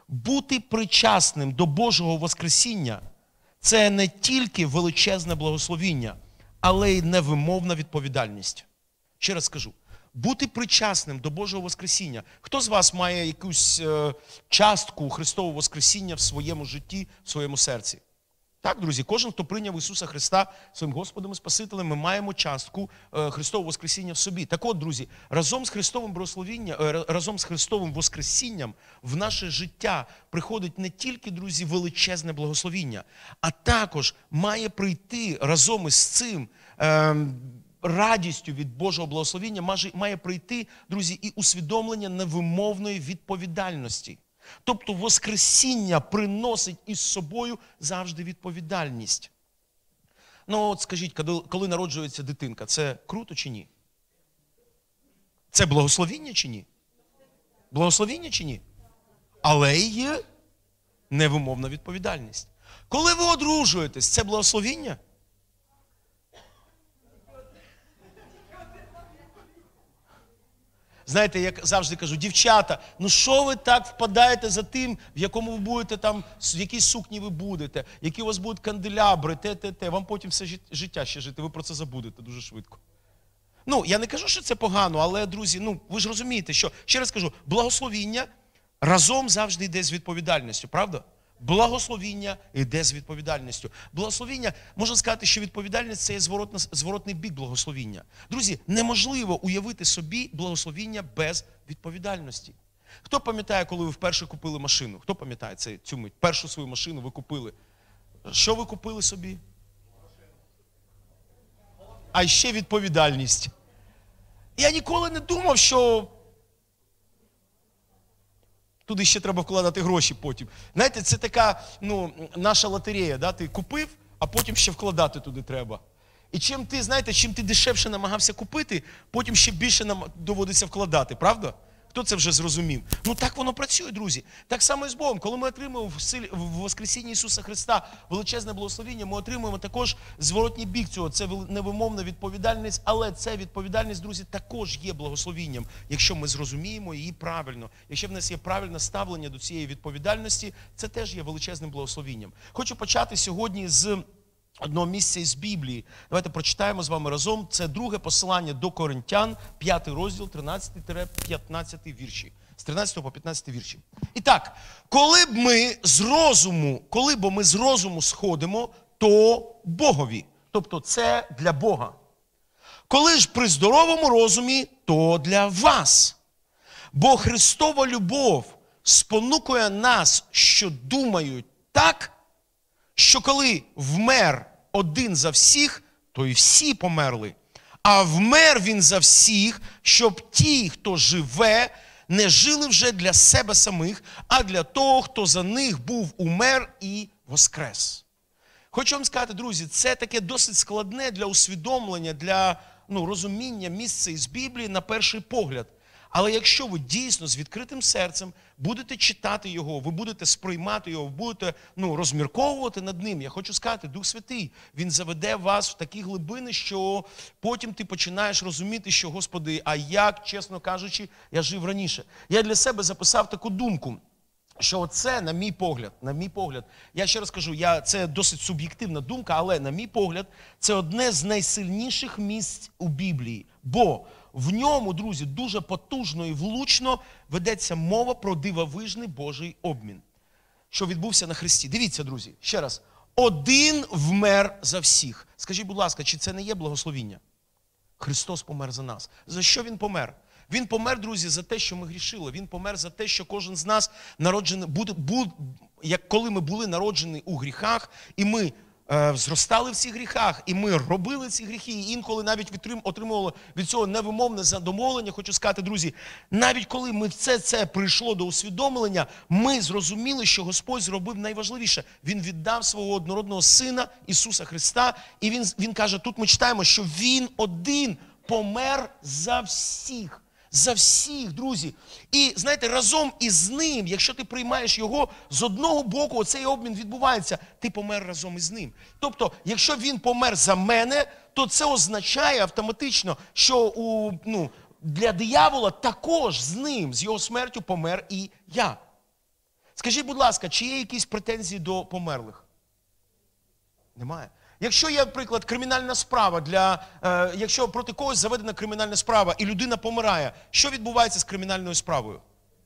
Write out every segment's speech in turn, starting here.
бути причасним до Божого Воскресіння – це не тільки величезне благословіння, але й невимовна відповідальність. Ще раз скажу. Бути причасним до Божого Воскресіння. Хто з вас має якусь частку Христового Воскресіння в своєму житті, в своєму серці? Так, друзі, кожен, хто прийняв Ісуса Христа своїм Господом і Спасителем, ми маємо частку Христового Воскресіння в собі. Так от, друзі, разом з Христовим Воскресінням в наше життя приходить не тільки, друзі, величезне благословіння, а також має прийти разом із цим радістю від Божого благословіння, має прийти, друзі, і усвідомлення невимовної відповідальності. Тобто Воскресіння приносить із собою завжди відповідальність. Ну от скажіть, коли народжується дитинка, це круто чи ні? Це благословіння чи ні? Благословіння чи ні? Але є невимовна відповідальність. Коли ви одружуєтесь, це благословіння? Знаєте, як завжди кажу, дівчата, ну що ви так впадаєте за тим, в якому ви будете там, в якій сукні ви будете, які у вас будуть канделябри, те. Вам потім все життя ще жити, ви про це забудете дуже швидко. Ну, я не кажу, що це погано, але, друзі, ну, ви ж розумієте, що, ще раз кажу, благословіння разом завжди йде з відповідальністю, правда? Благословіння йде з відповідальністю. Благословіння, можна сказати, що відповідальність – це є зворотний бік благословіння. Друзі, неможливо уявити собі благословіння без відповідальності. Хто пам'ятає, коли ви вперше купили машину? Хто пам'ятає цю мить? Першу свою машину ви купили. Що ви купили собі? А ще відповідальність. Я ніколи не думав, що туди ще треба вкладати гроші потім. Знаєте, це така, ну, наша лотерея, да? Ти купив, а потім ще вкладати туди треба. І чим ти дешевше намагався купити, потім ще більше нам доводиться вкладати, правда? Хто це вже зрозумів? Ну так воно працює, друзі. Так само і з Богом. Коли ми отримуємо в Воскресінні Ісуса Христа величезне благословіння, ми отримуємо також зворотній бік цього. Це невимовна відповідальність, але ця відповідальність, друзі, також є благословінням, якщо ми зрозуміємо її правильно. Якщо в нас є правильне ставлення до цієї відповідальності, це теж є величезним благословінням. Хочу почати сьогодні з одного місця із Біблії. Давайте прочитаємо з вами разом. Це друге послання до Коринтян, 5 розділ, 13-15 вірші. З 13 по 15 вірші. І так, коли б ми з розуму сходимо, то Богові. Тобто це для Бога. Коли ж при здоровому розумі, то для вас. Бо Христова любов спонукує нас, що думають так, що коли вмер один за всіх, то і всі померли. А вмер він за всіх, щоб ті, хто живе, не жили вже для себе самих, а для того, хто за них був умер і воскрес. Хочу вам сказати, друзі, це таке досить складне для усвідомлення, для розуміння місце із Біблії на перший погляд. Але якщо ви дійсно з відкритим серцем будете читати його, ви будете сприймати його, ви будете розмірковувати над ним, я хочу сказати, Дух Святий, він заведе вас в такі глибини, що потім ти починаєш розуміти, що, Господи, а як, чесно кажучи, я жив раніше. Я для себе записав таку думку, що це, на мій погляд, я ще раз кажу, це досить суб'єктивна думка, але, на мій погляд, це одне з найсильніших місць у Біблії. Бо в ньому, друзі, дуже потужно і влучно ведеться мова про дивовижний Божий обмін, що відбувся на Христі. Дивіться, друзі, ще раз. Один вмер за всіх. Скажіть, будь ласка, чи це не є благословіння? Христос помер за нас. За що Він помер? Він помер, друзі, за те, що ми грішили. Він помер за те, що кожен з нас народжений, як коли ми були народжені у гріхах, і ми зростали в цих гріхах, і ми робили ці гріхи, і інколи навіть отримували від цього невимовне задоволення. Хочу сказати, друзі, навіть коли ми це прийшло до усвідомлення, ми зрозуміли, що Господь зробив найважливіше. Він віддав свого однородного Сина Ісуса Христа, і Він каже, тут ми читаємо, що Він один помер за всіх. За всіх, друзі. І, знаєте, разом із ним, якщо ти приймаєш його, з одного боку оцей обмін відбувається, ти помер разом із ним. Тобто, якщо він помер за мене, то це означає автоматично, що для диявола також з ним, з його смертю помер і я. Скажіть, будь ласка, чи є якісь претензії до померлих? Немає. Якщо є, наприклад, кримінальна справа, якщо проти когось заведена кримінальна справа і людина помирає, що відбувається з кримінальною справою?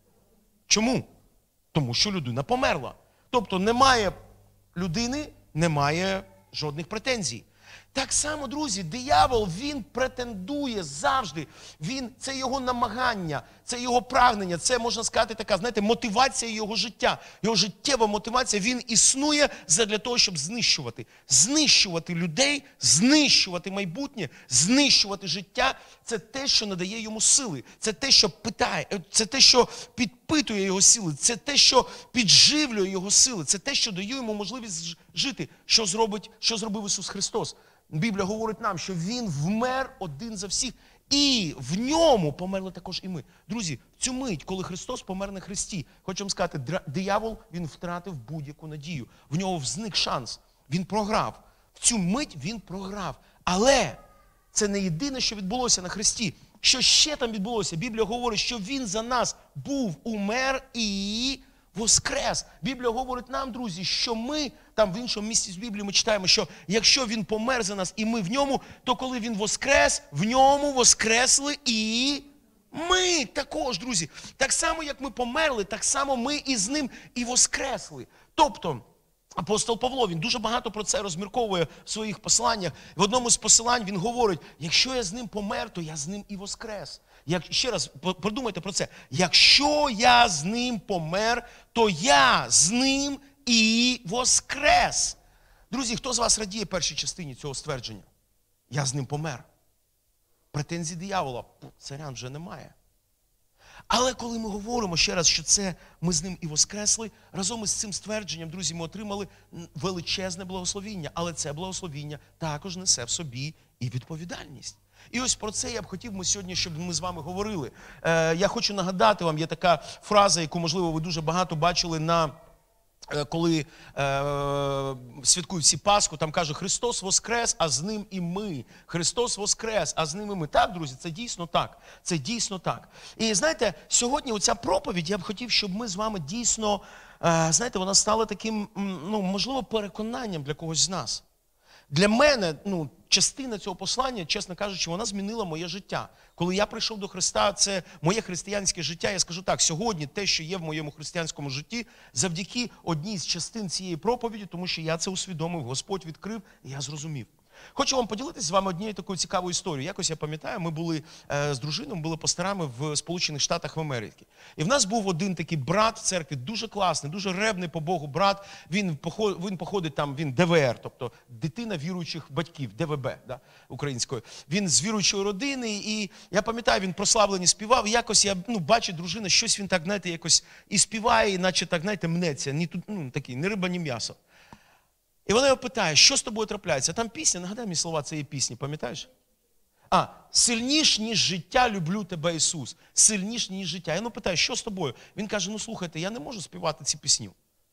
Чому? Тому що людина померла. Тобто немає людини, немає жодних претензій. Так само, друзі, диявол, він претендує завжди. Це його намагання, це його прагнення, це, можна сказати, така, знаєте, мотивація його життя. Його життєва мотивація, він існує задля того, щоб знищувати. Знищувати людей, знищувати майбутнє, знищувати життя. Це те, що надає йому сили. Це те, що питає, це те, що підпитує його сили. Це те, що підживлює його сили. Це те, що дає йому можливість жити. Що зробив Ісус Христос? Біблія говорить нам, що Він вмер один за всіх, і в ньому померли також і ми. Друзі, в цю мить, коли Христос помер на хресті, хочу вам сказати, диявол, він втратив будь-яку надію. В нього зник шанс. Він програв. В цю мить він програв. Але це не єдине, що відбулося на хресті. Що ще там відбулося? Біблія говорить, що Він за нас був, умер і воскрес. Біблія говорить нам, друзі, що ми, там в іншому місці з Біблії ми читаємо, що якщо Він помер за нас і ми в ньому, то коли Він воскрес, в ньому воскресли і ми також, друзі. Так само, як ми померли, так само ми і з ним і воскресли. Тобто, апостол Павло, він дуже багато про це розмірковує в своїх посланнях. В одному з посилань він говорить, якщо я з ним помер, то я з ним і воскрес. Ще раз подумайте про це. Якщо я з ним помер, то я з ним і воскрес. Друзі, хто з вас радіє першій частині цього ствердження? Я з ним помер. Претензій диявола, царян вже немає. Але коли ми говоримо ще раз, що це ми з ним і воскресли, разом із цим ствердженням, друзі, ми отримали величезне благословіння. Але це благословіння також несе в собі і відповідальність. І ось про це я б хотів сьогодні, щоб ми з вами говорили. Я хочу нагадати вам, є така фраза, яку, можливо, ви дуже багато бачили коли святкують всі Пасху, там каже Христос воскрес, а з ним і ми. Христос воскрес, а з ним і ми. Так, друзі, це дійсно так. Це дійсно так. І знаєте, сьогодні оця проповідь, я б хотів, щоб ми з вами дійсно, знаєте, вона стала таким, можливо, переконанням для когось з нас. Для мене, частина цього послання, чесно кажучи, вона змінила моє життя. Коли я прийшов до Христа, це моє християнське життя. Я скажу так, сьогодні те, що є в моєму християнському житті, завдяки одній з частин цієї проповіді, тому що я це усвідомив, Господь відкрив, і я зрозумів. Хочу вам поділитися з вами однією такою цікавою історією. Якось я пам'ятаю, ми були з дружиною, були пасторами в Сполучених Штатах Америки. І в нас був один такий брат в церкві, дуже класний, дуже ревний по Богу брат. Він походить там, він ДВР, тобто дитина віруючих батьків, ДВБ, да, українською. Він з віруючої родини, і я пам'ятаю, він прославлені співав. І якось я бачу, дружина, щось він так, знаєте, якось і співає, наче так, знаєте, мнеться, такий, ні риба, ні м'ясо. І вона його питає, що з тобою трапляється? Там пісня, нагадай мені слова цієї пісні, пам'ятаєш? Сильніш, ніж життя, люблю тебе, Ісус. Сильніш, ніж життя. Я питаю, що з тобою? Він каже, слухайте, я не можу співати ці пісні.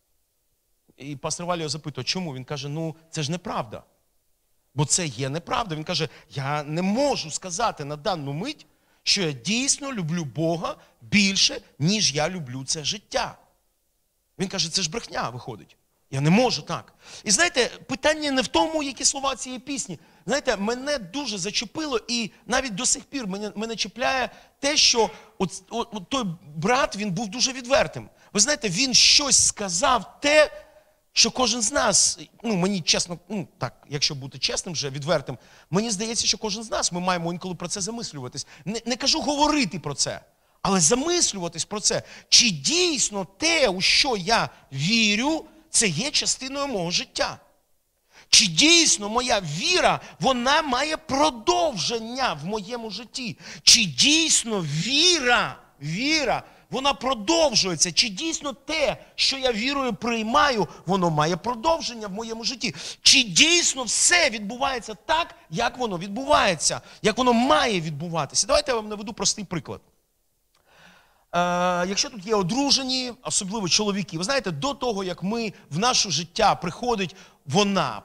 І пастор Валя його запитує, чому? Він каже, це ж неправда. Бо це є неправда. Він каже, я не можу сказати на дану мить, що я дійсно люблю Бога більше, ніж я люблю це життя. Він каже, це ж брехня виходить. Я не можу так. І знаєте, питання не в тому, які слова цієї пісні. Знаєте, мене дуже зачепило, і навіть до сих пір мене чіпляє те, що той брат, він був дуже відвертим. Ви знаєте, він щось сказав те, що кожен з нас, мені чесно, так, якщо бути чесним вже, відвертим, мені здається, що кожен з нас, ми маємо інколи про це замислюватись. Не кажу говорити про це, але замислюватись про це. Чи дійсно те, у що я вірю, це є частиною мого життя? Чи дійсно моя віра, вона має продовження в моєму житті? Чи дійсно віра, вона продовжується? Чи дійсно те, що я вірою приймаю, воно має продовження в моєму житті? Чи дійсно все відбувається так, як воно відбувається? Як воно має відбуватися? Давайте я вам наведу простий приклад. Якщо тут є одружені, особливо чоловіки, ви знаєте, до того, як в наше життя приходить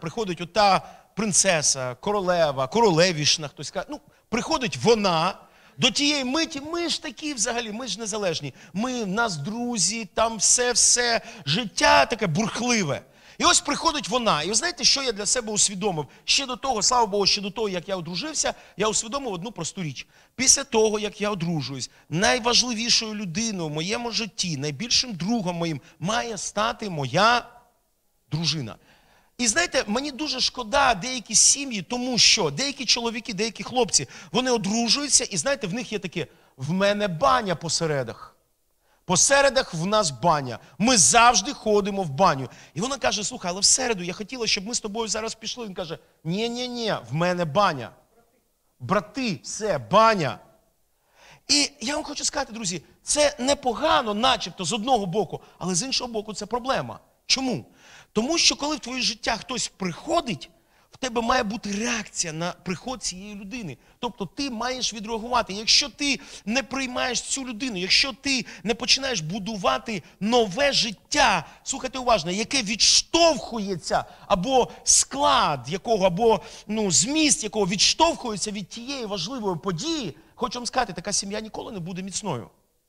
ота принцеса, королева, королевішна, хтось каже, приходить вона, До тієї миті ми ж такі взагалі, ми ж незалежні. Ми, в нас друзі, там все, життя таке бурхливе. І ось приходить вона. І ви знаєте, що я для себе усвідомив? Ще до того, слава Богу, ще до того, як я одружився, я усвідомив одну просту річ. Після того, як я одружуюсь, найважливішою людиною в моєму житті, найбільшим другом моїм має стати моя дружина. І знаєте, мені дуже шкода деякі сім'ї, тому що деякі чоловіки, деякі хлопці, вони одружуються, і знаєте, в них є таке: в мене баня по середах. По середах в нас баня. Ми завжди ходимо в баню. І вона каже: слухай, але в середу я хотіла, щоб ми з тобою зараз пішли. Він каже: ні, в мене баня. Брати, все, баня. І я вам хочу сказати, друзі, це непогано, начебто, з одного боку, але з іншого боку це проблема. Чому? Тому що коли в твоє життя хтось приходить, в тебе має бути реакція на приход цієї людини. Тобто ти маєш відреагувати. Якщо ти не приймаєш цю людину, якщо ти не починаєш будувати нове життя, слухайте уважно, яке відштовхується, або склад якого, або зміст якого відштовхується від тієї важливої події, хочу вам сказати, така сім'я ніколи не буде міцною.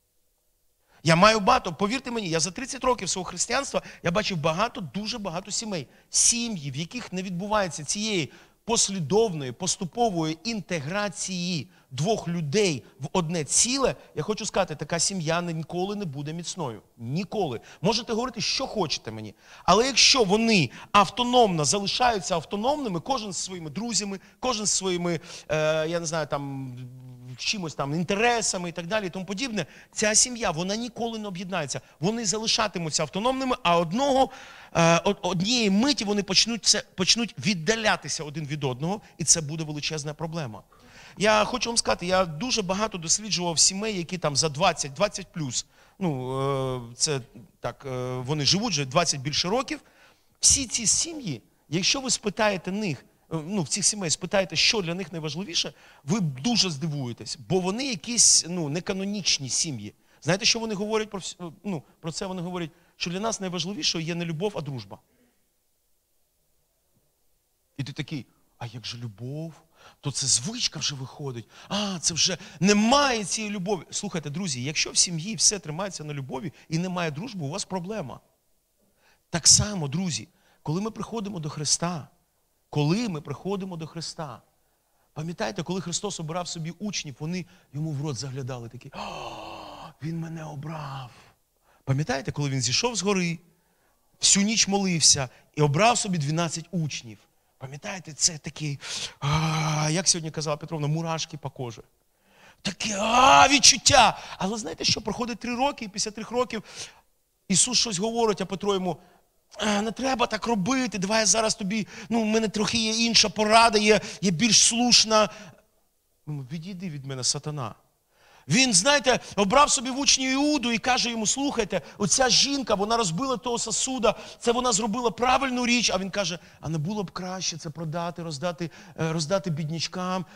Я маю багато, повірте мені, я за 30 років свого християнства, я бачив дуже багато сімей. Сім'ї, в яких не відбувається цієї послідовної, поступової інтеграції двох людей в одне ціле, я хочу сказати, така сім'я ніколи не буде міцною. Ніколи. Можете говорити, що хочете мені. Але якщо вони автономно залишаються автономними, кожен зі своїми друзями, кожен зі своїми, я не знаю, там, чимось там, інтересами і так далі, і тому подібне, ця сім'я, вона ніколи не об'єднається. Вони залишатимуться автономними, а однієї миті вони почнуть віддалятися один від одного, і це буде величезна проблема. Я хочу вам сказати, я дуже багато досліджував сімей, які там за 20 плюс, це так, вони живуть вже 20 більше років. Всі ці сім'ї, якщо ви спитаєте них, в цих сімей спитаєте, що для них найважливіше, ви дуже здивуєтесь, бо вони якісь неканонічні сім'ї. Знаєте, що вони говорять про це? Вони говорять, що для нас найважливіше є не любов, а дружба. І ти такий: а як же любов? То це звичка вже виходить. Це вже немає цієї любові. Слухайте, друзі, якщо в сім'ї все тримається на любові і немає дружби, у вас проблема. Так само, друзі, коли ми приходимо до Христа, пам'ятаєте, коли Христос обирав собі учнів, вони йому в рот заглядали такі: Він мене обрав. Пам'ятаєте, коли він зійшов з гори, всю ніч молився і обрав собі 12 учнів? Пам'ятаєте, це такі, як сьогодні казала Петровна, мурашки по кожі. Таке відчуття. Але знаєте що, проходить 3 роки, і після 3 років Ісус щось говорить, а Петро йому: не треба так робити, давай я зараз тобі, в мене трохи є інша порада, є більш слушна. Відійди від мене, сатана. Він, знаєте, обрав собі в учні Іуду і каже йому: слухайте, оця жінка, вона розбила того сосуда, це вона зробила правильну річ. А він каже: а не було б краще це продати, роздати біднячкам.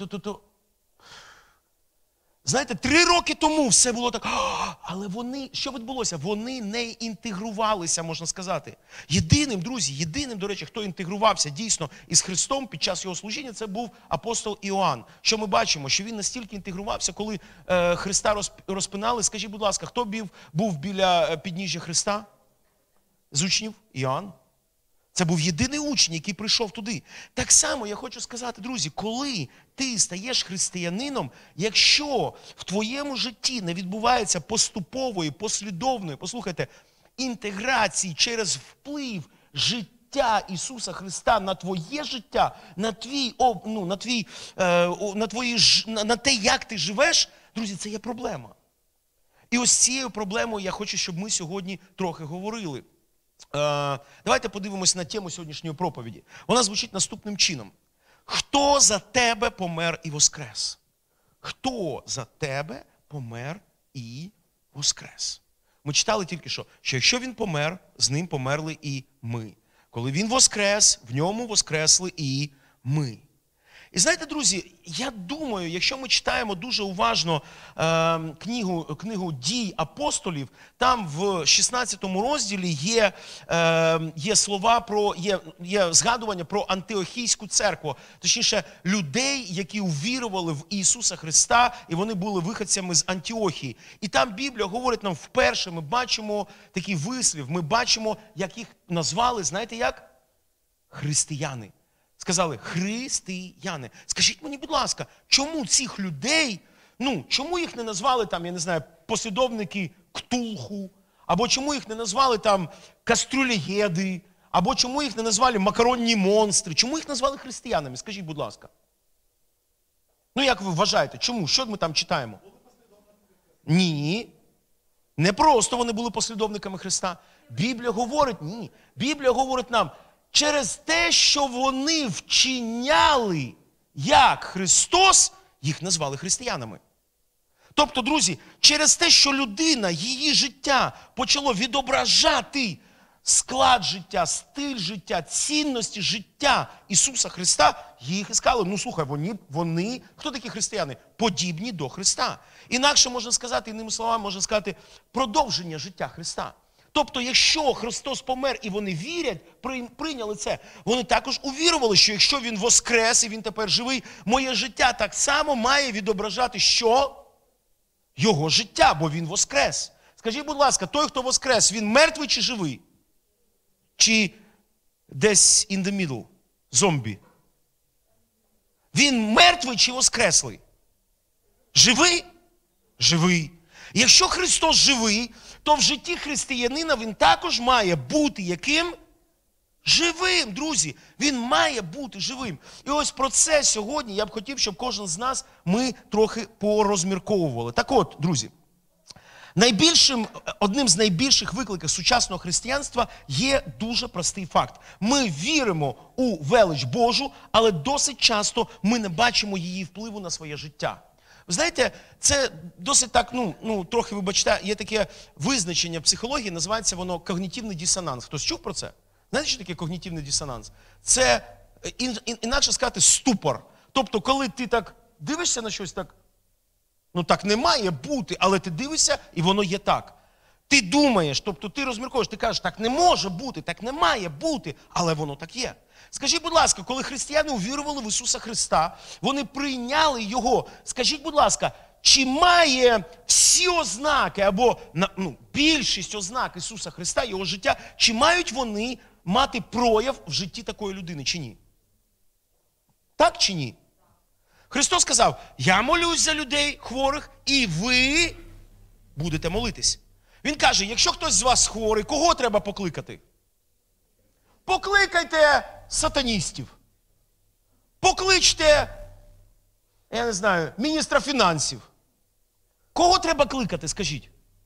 Знаєте, 3 роки тому все було так, але що відбулося? Вони не інтегрувалися, можна сказати. Єдиним, до речі, хто інтегрувався дійсно із Христом під час його служіння, це був апостол Іоанн. Що ми бачимо? Що він настільки інтегрувався, коли Христа розпинали. Скажіть, будь ласка, хто був біля підніжжя Христа? З учнів? Іоанн. Це був єдиний учень, який прийшов туди. Так само я хочу сказати, друзі, коли ти стаєш християнином, якщо в твоєму житті не відбувається поступової, послідовної, послухайте, інтеграції через вплив життя Ісуса Христа на твоє життя, на те, як ти живеш, друзі, це є проблема. І ось цією проблемою я хочу, щоб ми сьогодні трохи говорили. Давайте подивимося на тему сьогоднішньої проповіді. Вона звучить наступним чином. Хто за тебе помер і воскрес? Хто за тебе помер і воскрес? Ми читали тільки що якщо він помер, з ним померли і ми. Коли він воскрес, в ньому воскресли і ми. І знаєте, друзі, я думаю, якщо ми читаємо дуже уважно книгу «Дій апостолів», там в 16 розділі є слова є згадування про Антиохійську церкву, точніше, людей, які увірували в Ісуса Христа, і вони були виходцями з Антіохії. І там Біблія говорить нам вперше, ми бачимо такий вислів, ми бачимо, як їх назвали, знаєте як? Християни. Сказали, християни. Скажіть мені, будь ласка, чому цих людей, чому їх не назвали там, я не знаю, послідовники Ктулху, або чому їх не назвали там кастрюльєди, або чому їх не назвали макаронні монстри, чому їх назвали християнами? Скажіть, будь ласка. Як ви вважаєте, чому? Що ми там читаємо? Ні. Не просто вони були послідовниками Христа. Біблія говорить нам, через те, що вони вчиняли як Христос, їх назвали християнами. Тобто, друзі, через те, що людина, її життя почало відображати склад життя, стиль життя, цінності життя Ісуса Христа, їх іскали. Слухай, вони, хто такі християни? Подібні до Христа. Інакше можна сказати, іними словами можна сказати, продовження життя Христа. Тобто, якщо Христос помер і вони вірять, прийняли це, вони також увірували, що якщо Він воскрес і Він тепер живий, моє життя так само має відображати, що? Його життя, бо Він воскрес. Скажіть, будь ласка, той, хто воскрес, він мертвий чи живий? Чи десь in the middle? Зомбі? Він мертвий чи воскреслий? Живий? Живий. Якщо Христос живий, то в житті християнина він також має бути яким? Живим, друзі. Він має бути живим. І ось про це сьогодні я б хотів, щоб кожен з нас ми трохи порозмірковували. Так от, друзі, одним з найбільших викликів сучасного християнства є дуже простий факт. Ми віримо у велич Божу, але досить часто ми не бачимо її впливу на своє життя. Ви знаєте, це досить так, трохи, вибачте, є таке визначення психології, називається воно когнітивний дисонанс. Хтось чув про це? Знаєте, що таке когнітивний дисонанс? Це, інакше сказати, ступор. Тобто, коли ти так дивишся на щось так, так не має бути, але ти дивишся, і воно є так. Ти думаєш, тобто ти розмірковуєш, ти кажеш, так не може бути, так не має бути, але воно так є. Скажіть, будь ласка, коли християни увірували в Ісуса Христа, вони прийняли Його. Скажіть, будь ласка, чи має всі ознаки, або більшість ознак Ісуса Христа, Його життя, чи мають вони мати прояв в житті такої людини, чи ні? Так чи ні? Христос сказав, я молюсь за людей хворих, і ви будете молитись. Він каже, якщо хтось з вас хворий, кого треба покликати? Покликайте сатаністів. Покличте, я не знаю, міністра фінансів. Кого треба кликати, скажіть?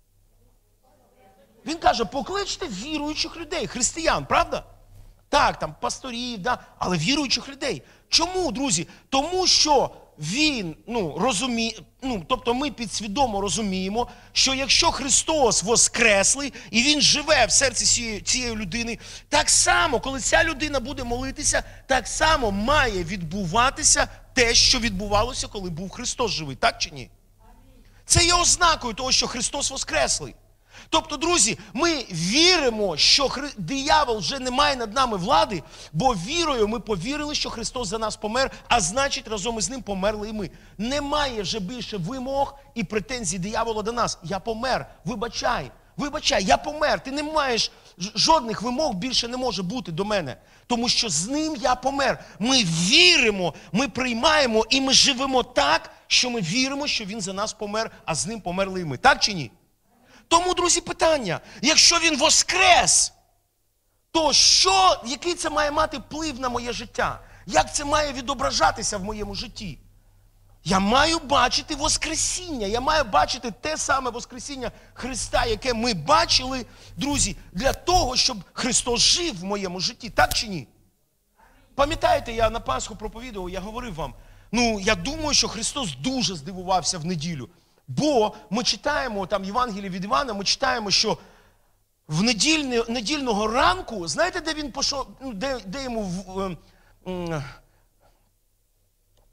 Він каже, покличте віруючих людей, християн, правда? Так, там пасторів, але віруючих людей. Чому, друзі? Тому що він, розуміє, тобто ми підсвідомо розуміємо, що якщо Христос воскреслий, і Він живе в серці цієї людини, так само, коли ця людина буде молитися, так само має відбуватися те, що відбувалося, коли був Христос живий. Так чи ні? Це є ознакою того, що Христос воскреслий. Тобто, друзі, ми віримо, що диявол вже не має над нами влади, бо вірою ми повірили, що Христос за нас помер, а значить, разом із ним померли і ми. Немає вже більше вимог і претензій диявола до нас. Я помер, вибачай, я помер. Ти не маєш, жодних вимог більше не може бути до мене. Тому що з ним я помер. Ми віримо, ми приймаємо і ми живемо так, що ми віримо, що він за нас помер, а з ним померли і ми. Так чи ні? Тому, друзі, питання, якщо він воскрес, то який це має мати вплив на моє життя? Як це має відображатися в моєму житті? Я маю бачити воскресіння, я маю бачити те саме воскресіння Христа, яке ми бачили, друзі, для того, щоб Христос жив в моєму житті. Так чи ні? Пам'ятаєте, я на Пасху проповідував, я говорив вам, я думаю, що Христос дуже здивувався в неділю. Бо ми читаємо, там Євангеліє від Івана, ми читаємо, що в недільного ранку, знаєте, де він пішов, де йому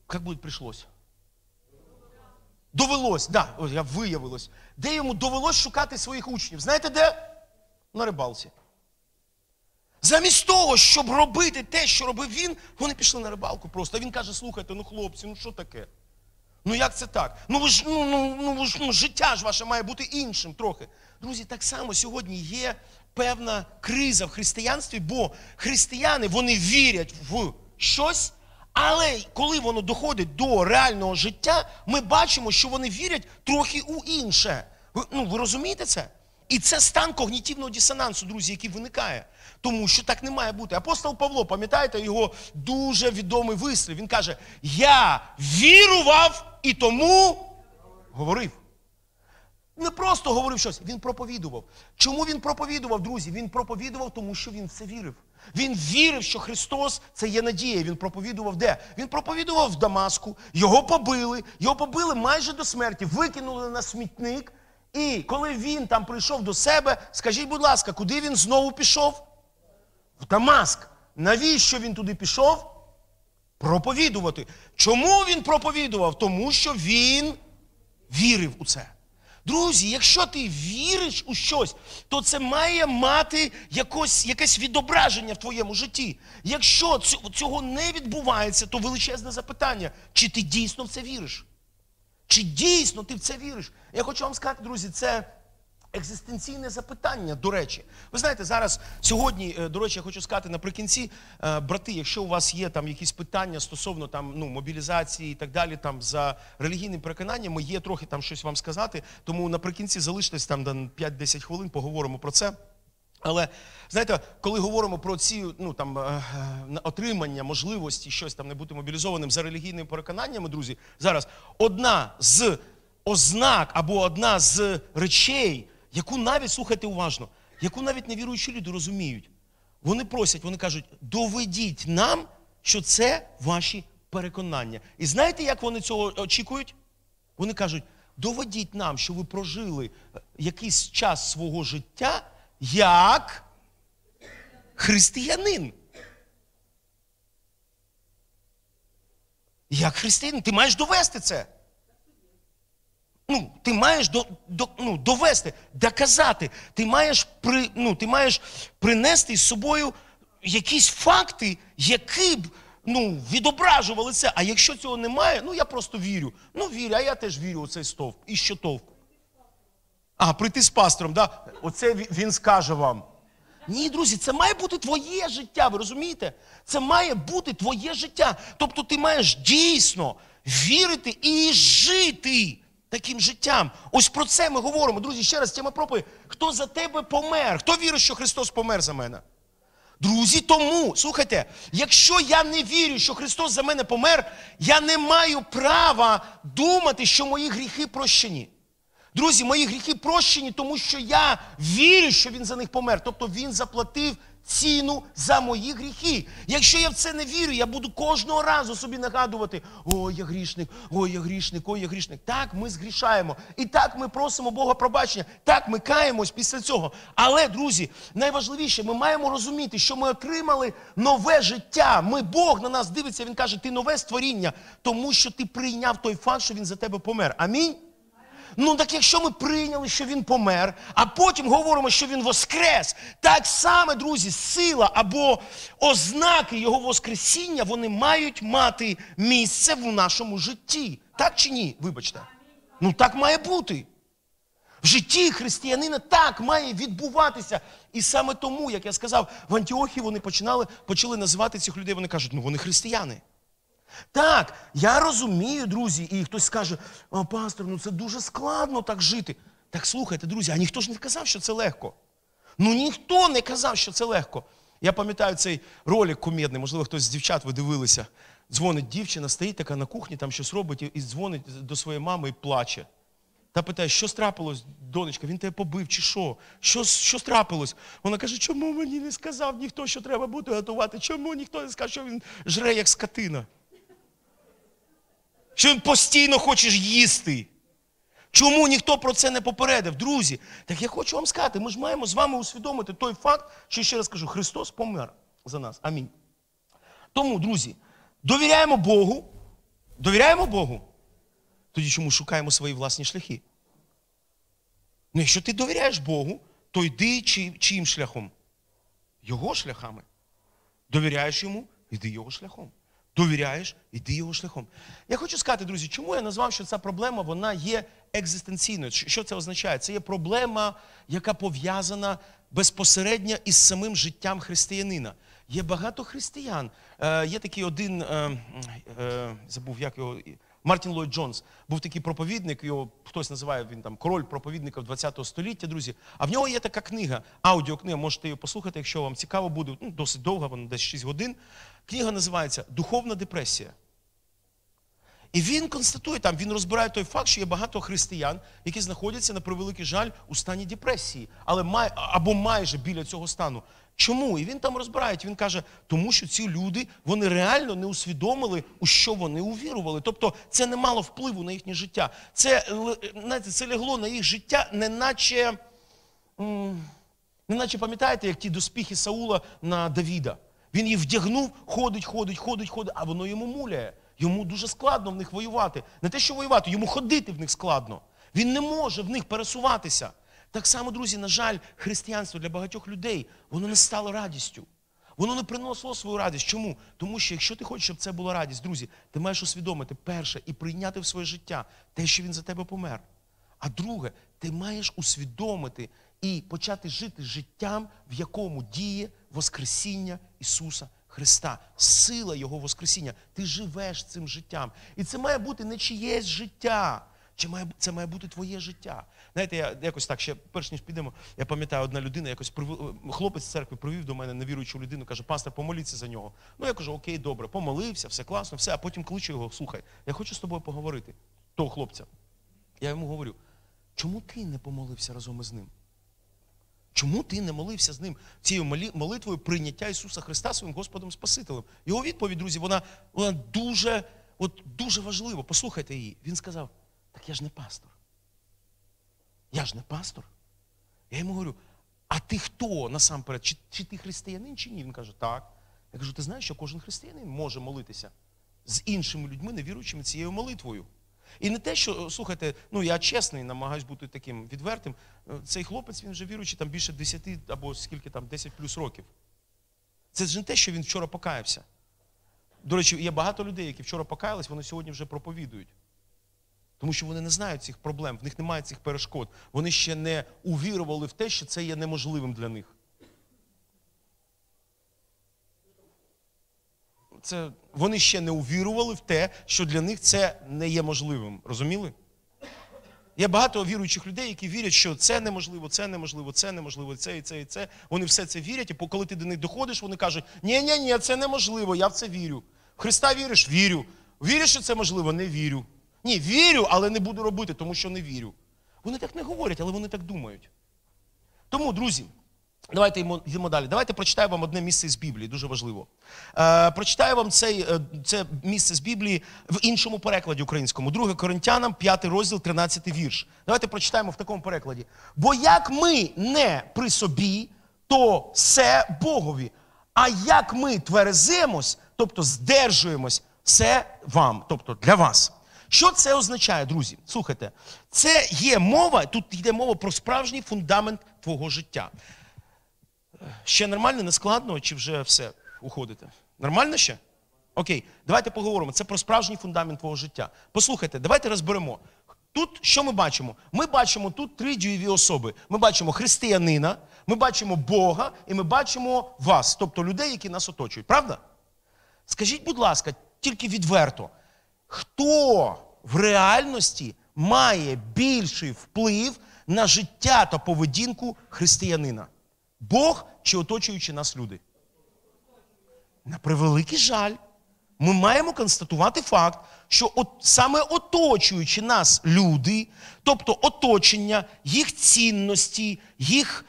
Як буде прийшлось? Довелось, да, виявилось. Де йому довелось шукати своїх учнів? Знаєте де? На рибалці. Замість того, щоб робити те, що робив він, вони пішли на рибалку просто. А він каже, слухайте, ну хлопці, ну що таке? Ну як це так? Життя ж ваше має бути іншим трохи. Друзі, так само сьогодні є певна криза в християнстві, бо християни, вони вірять в щось, але коли воно доходить до реального життя, ми бачимо, що вони вірять трохи у інше. Ви розумієте це? І це стан когнітивного дисонансу, друзі, який виникає. Тому що так не має бути. Апостол Павло, пам'ятаєте його дуже відомий вислів? Він каже, я вірував і тому говорив. Не просто говорив щось, він проповідував. Чому він проповідував, друзі? Він проповідував, тому що він в це вірив. Він вірив, що Христос – це є надія. Він проповідував де? Він проповідував в Дамаску, його побили майже до смерті, викинули на смітник. І коли він там прийшов до себе, скажіть, будь ласка, куди він знову пішов? В Дамаск. Навіщо він туди пішов? Проповідувати. Чому він проповідував? Тому що він вірив у це. Друзі, якщо ти віриш у щось, то це має мати якесь відображення в твоєму житті. Якщо цього не відбувається, то величезне запитання, чи ти дійсно в це віриш? Чи дійсно ти в це віриш? Я хочу вам сказати, друзі, це екзистенційне запитання, до речі. Ви знаєте, зараз, сьогодні, до речі, я хочу сказати наприкінці, брати, якщо у вас є там якісь питання стосовно там, мобілізації і так далі, там, за релігійним переконаннями, є трохи там щось вам сказати, тому наприкінці залиштесь там 5-10 хвилин, поговоримо про це. Але, знаєте, коли говоримо про ці, отримання можливості щось там не бути мобілізованим за релігійними переконаннями, друзі, зараз одна з ознак або одна з речей, яку навіть, слухайте уважно, яку навіть невіруючі люди розуміють. Вони просять, вони кажуть, доведіть нам, що це ваші переконання. І знаєте, як вони цього очікують? Вони кажуть, доведіть нам, що ви прожили якийсь час свого життя як християнин. Як християнин. Ти маєш довести це. Ти маєш довести, доказати. Ти маєш принести з собою якісь факти, які б відображували це. А якщо цього немає, я просто вірю. Вірю, а я теж вірю у цей стовп. І що товп? Прийти з пастором, да? Оце він скаже вам. Ні, друзі, це має бути твоє життя, ви розумієте? Це має бути твоє життя. Тобто ти маєш дійсно вірити і жити таким життям. Ось про це ми говоримо. Друзі, ще раз, тема проповіді. Хто за тебе помер? Хто вірить, що Христос помер за мене? Друзі, тому, слухайте, якщо я не вірю, що Христос за мене помер, я не маю права думати, що мої гріхи прощені. Друзі, мої гріхи прощені, тому що я вірю, що Він за них помер. Тобто Він заплатив ціну за мої гріхи. Якщо я в це не вірю, я буду кожного разу собі нагадувати, ой, я грішник, ой, я грішник, ой, я грішник. Так, ми згрішаємо. І так ми просимо Бога пробачення. Так, ми каємось після цього. Але, друзі, найважливіше, ми маємо розуміти, що ми отримали нове життя. Бог на нас дивиться, Він каже, ти нове створіння, тому що ти прийняв той факт, що Він за тебе помер. Амінь? Так якщо ми прийняли, що Він помер, а потім говоримо, що Він воскрес, так само, друзі, сила або ознаки Його воскресіння, вони мають мати місце в нашому житті. Так чи ні? Вибачте. Так має бути. В житті християнина так має відбуватися. І саме тому, як я сказав, в Антіохії вони почали називати цих людей, вони кажуть, вони християни. Так, я розумію, друзі, і хтось скаже, пастор, це дуже складно так жити. Так слухайте, друзі, а ніхто ж не казав, що це легко. Ніхто не казав, що це легко. Я пам'ятаю цей ролик кумедний, можливо, хтось з дівчат ви дивилися. Дзвонить дівчина, стоїть така на кухні, там щось робить, і дзвонить до своєї мами і плаче. Та питає, що трапилось, донечка, він тебе побив чи що? Що трапилось? Вона каже, чому мені не сказав ніхто, що треба бути готувати? Чому ніхто не сказав, що він жре як скотина? Що він постійно хоче їсти. Чому ніхто про це не попередив? Друзі, так я хочу вам сказати, ми ж маємо з вами усвідомити той факт, що, ще раз кажу, Христос помер за нас. Амінь. Тому, друзі, довіряємо Богу, Довіряємо Богу? Тоді чому шукаємо свої власні шляхи? Ну, якщо ти довіряєш Богу, то йди чиїм шляхом? Його шляхами. Довіряєш йому, йди його шляхом. Довіряєш, йди його шляхом. Я хочу сказати, друзі, чому я назвав, що ця проблема, вона є екзистенційною. Що це означає? Це є проблема, яка пов'язана безпосередньо із самим життям християнина. Є багато християн. Є такий один, забув, як його, Мартін Ллойд Джонс. Був такий проповідник, його хтось називає, він там король проповідників ХХ століття, друзі. А в нього є така книга, аудіокнига, можете її послухати, якщо вам цікаво буде, досить довга, вона десь 6 годин. Книга називається «Духовна депресія». І він констатує там, він розбирає той факт, що є багато християн, які знаходяться, на превеликий жаль, у стані депресії, або майже біля цього стану. Чому? І він там розбирає, він каже, тому що ці люди, вони реально не усвідомили, у що вони увірували. Тобто це не мало впливу на їхнє життя. Це лягло на їх життя, неначе пам'ятаєте, як ті доспіхи Саула на Давіда. Він їх вдягнув, ходить, а воно йому муляє. Йому дуже складно в них воювати. Не те, що воювати, йому ходити в них складно. Він не може в них пересуватися. Так само, друзі, на жаль, християнство для багатьох людей, воно не стало радістю. Воно не приносило свою радість. Чому? Тому що якщо ти хочеш, щоб це була радість, друзі, ти маєш усвідомити, перше, і прийняти в своє життя те, що він за тебе помер. А друге, ти маєш усвідомити і почати жити життям, в якому діє Воскресіння Ісуса Христа. Сила Його Воскресіння. Ти живеш цим життям. І це має бути не чиєсь життя. Це має бути твоє життя. Знаєте, я якось так, ще перш ніж підемо, я пам'ятаю, одна людина, хлопець з церкви привів до мене невіруючу людину, каже, пастор, помоліться за нього. Ну, я кажу, окей, добре, помолився, все класно, все, а потім кличу його, слухай, я хочу з тобою поговорити, того хлопця. Я йому говорю, чому ти не помолився разом із ним? Чому ти не молився з ним цією молитвою прийняття Ісуса Христа своїм Господом Спасителем? Його відповідь, друзі, вона дуже важлива. Послухайте її. Він сказав, так я ж не пастор. Я ж не пастор. Я йому говорю, а ти хто насамперед? Чи ти християнин, чи ні? Він каже, так. Я кажу, ти знаєш, що кожен християнин може молитися з іншими людьми, невіруючими цією молитвою. І не те, що, слухайте, я чесний, намагаюсь бути таким відвертим. Цей хлопець, він вже віруючий, там більше 10 або скільки там, 10 плюс років. Це ж не те, що він вчора покаявся. До речі, є багато людей, які вчора покаялись, вони сьогодні вже проповідують. Тому що вони не знають цих проблем, в них немає цих перешкод. Вони ще не увірували в те, що це є неможливим для них. Вони ще не увірували в те, що для них це не є можливим. Розуміли? Є багато віруючих людей, які вірять, що це неможливо, це неможливо, це неможливо, це і це, і це. Вони все це вірять, і коли ти до них доходиш, вони кажуть, ні, це неможливо, я в це вірю. В Христа віриш? Вірю. Віриш, що це можливо? Не вірю. Ні, вірю, але не буду робити, тому що не вірю. Вони так не говорять, але вони так думають. Тому, друзі, давайте йдемо далі. Давайте прочитаю вам одне місце з Біблії, дуже важливо. Прочитаю вам це місце з Біблії в іншому перекладі українському. 2 Коринтянам, 5 розділ, 13 вірш. Давайте прочитаємо в такому перекладі. Бо як ми не при собі, то все Богові. А як ми тверезимось, тобто здержуємось, це вам, тобто для вас. Що це означає, друзі? Слухайте, це є мова, тут йде мова про справжній фундамент твого життя. Ще нормально, не складно, чи вже все, уходите? Нормально ще? Окей, давайте поговоримо. Це про справжній фундамент твого життя. Послухайте, давайте розберемо. Тут що ми бачимо? Ми бачимо тут 3 дієві особи. Ми бачимо християнина, ми бачимо Бога і ми бачимо вас, тобто людей, які нас оточують. Правда? Скажіть, будь ласка, тільки відверто, хто в реальності має більший вплив на життя та поведінку християнина? Бог чи оточуючи нас люди? На превеликий жаль, ми маємо констатувати факт, що саме оточуючи нас люди, тобто оточення, їх цінності, їх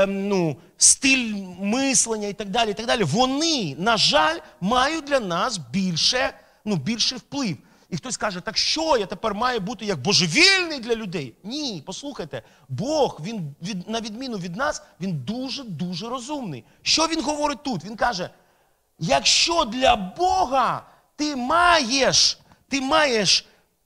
стиль мислення і так далі, вони, на жаль, мають для нас більший вплив. І хтось каже, так що, я тепер маю бути як божевільний для людей? Ні, послухайте, Бог, він, на відміну від нас, він дуже-дуже розумний. Що він говорить тут? Він каже, якщо для Бога ти маєш ти маєш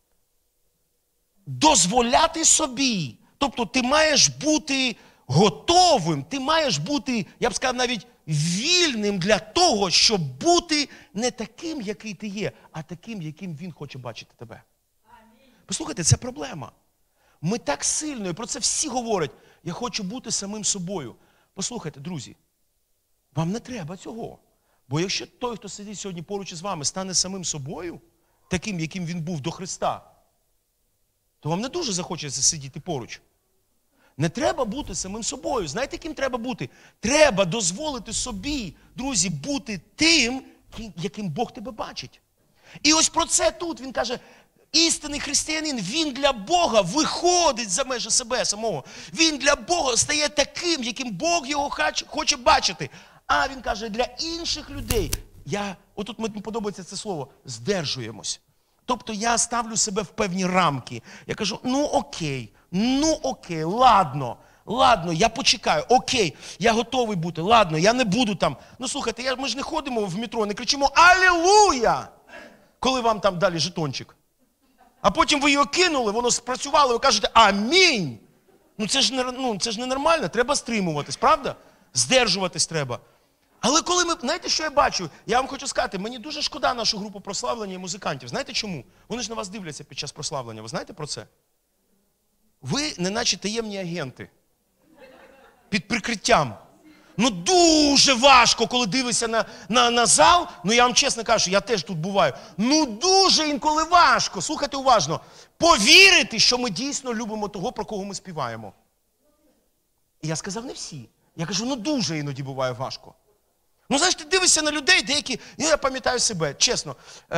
дозволяти собі. Тобто ти маєш бути готовим, ти маєш бути, я б сказав, навіть вільним для того, щоб бути не таким, який ти є, а таким, яким він хоче бачити тебе. Послухайте, це проблема. Ми так сильно, і про це всі говорять, я хочу бути самим собою. Послухайте, друзі, вам не треба цього. Бо якщо той, хто сидить сьогодні поруч із вами, стане самим собою, таким, яким він був до Христа, то вам не дуже захочеться сидіти поруч. Не треба бути самим собою. Знаєте, ким треба бути? Треба дозволити собі, друзі, бути тим, яким Бог тебе бачить. І ось про це тут він каже, істинний християнин, він для Бога виходить за межі себе самого. Він для Бога стає таким, яким Бог його хоче бачити. А він каже, для інших людей, отут мені подобається це слово, здержуємось. Тобто я ставлю себе в певні рамки. Я кажу, ну окей, ладно, я почекаю, окей, я готовий бути, ладно, я не буду там. Ну слухайте, ми ж не ходимо в метро, не кричимо «Алілуя!», коли вам там дали жетончик. А потім ви його кинули, воно спрацювало, ви кажете «Амінь!». Це ж ненормально, треба стримуватись, правда? Здержуватись треба. Але коли знаєте, що я бачу? Я вам хочу сказати, мені дуже шкода нашу групу прославлення і музикантів. Знаєте чому? Вони ж на вас дивляться під час прославлення. Ви знаєте про це? Ви неначе таємні агенти. Під прикриттям. Дуже важко, коли дивишся на зал. Я вам чесно кажу, я теж тут буваю. Дуже інколи важко, слухайте уважно, повірити, що ми дійсно любимо того, про кого ми співаємо. І я сказав, не всі. Я кажу, дуже іноді буває важко. Знаєш, ти дивишся на людей, деякі, я пам'ятаю себе, чесно,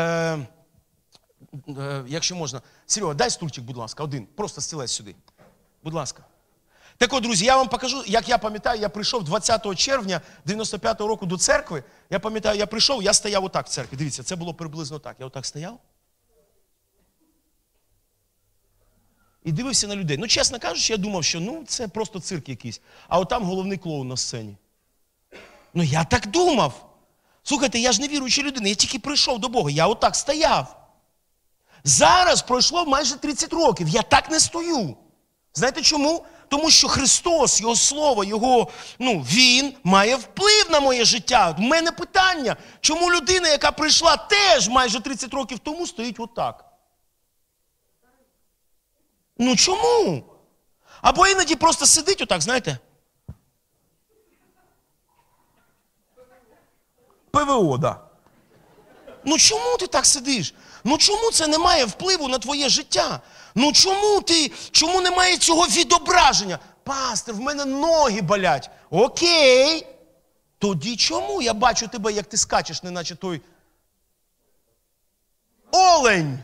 якщо можна. Серега, дай стульчик, будь ласка, один, просто стілець сюди. Будь ласка. Так от, друзі, я вам покажу, як я пам'ятаю, я прийшов 20 червня 95-го року до церкви, я пам'ятаю, я прийшов, я стояв отак в церкві, дивіться, це було приблизно так, я отак стояв. І дивився на людей. Чесно кажучи, я думав, що це просто цирк якийсь, а отам головний клоун на сцені. Я так думав. Слухайте, я ж не віруюча людина, я тільки прийшов до Бога, я отак стояв. Зараз пройшло майже 30 років, я так не стою. Знаєте чому? Тому що Христос, Його Слово, Він має вплив на моє життя. У мене питання, чому людина, яка прийшла теж майже 30 років тому, стоїть отак? Чому? Або іноді просто сидить отак, знаєте? ПВО, да. Чому ти так сидиш? Чому це не має впливу на твоє життя? Чому немає цього відображення? Пастор, в мене ноги болять. Окей. Тоді чому я бачу тебе, як ти скачеш, неначе той олень?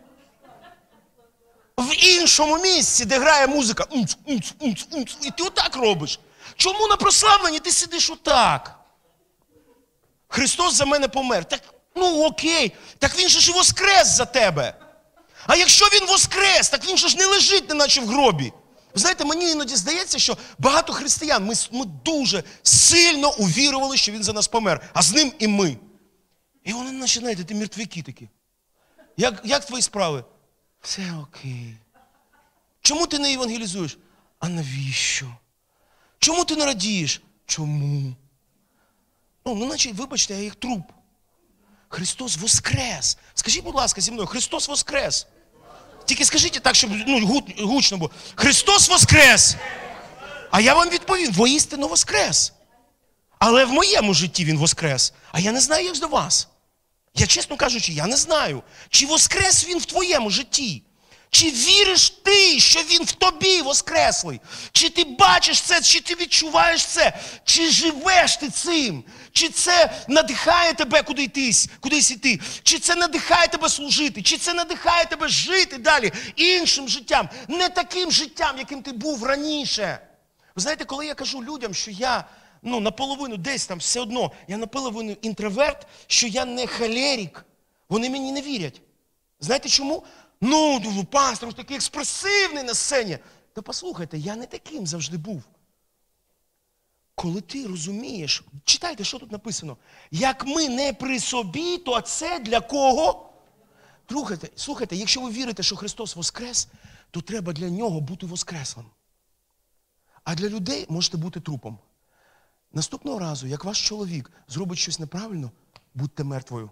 В іншому місці, де грає музика, і ти отак робиш. Чому на прославленні ти сидиш отак? Христос за мене помер. Так, окей, так він же ж воскрес за тебе. А якщо він воскрес, так він же ж не лежить, неначе в гробі. Ви знаєте, мені іноді здається, що багато християн, ми дуже сильно увірували, що він за нас помер, а з ним і ми. І вони, наче, знаєте, ти мертвяки такі. Як твої справи? Все окей. Чому ти не евангелізуєш? А навіщо? Чому ти не радієш? Чому? Наче, вибачте, я їх труп. Христос воскрес. Скажіть, будь ласка, зі мною, Христос воскрес. Тільки скажіть так, щоб гучно було. Христос воскрес! А я вам відповім, воістину воскрес. Але в моєму житті він воскрес. А я не знаю, як до вас. Я, чесно кажучи, я не знаю, чи воскрес він в твоєму житті. Чи віриш ти, що він в тобі воскреслий? Чи ти бачиш це, чи ти відчуваєш це? Чи живеш ти цим? Чи це надихає тебе кудись іти? Чи це надихає тебе служити? Чи це надихає тебе жити далі іншим життям? Не таким життям, яким ти був раніше. Ви знаєте, коли я кажу людям, що я наполовину десь там все одно, я наполовину інтроверт, що я не холерик, вони мені не вірять. Знаєте чому? Пастор, такий експресивний на сцені. Та послухайте, я не таким завжди був. Коли ти розумієш, читайте, що тут написано. Як ми не при собі, то це для кого? Слухайте, якщо ви вірите, що Христос воскрес, то треба для нього бути воскреслим. А для людей можете бути трупом. Наступного разу, як ваш чоловік зробить щось неправильно, будьте мертвою.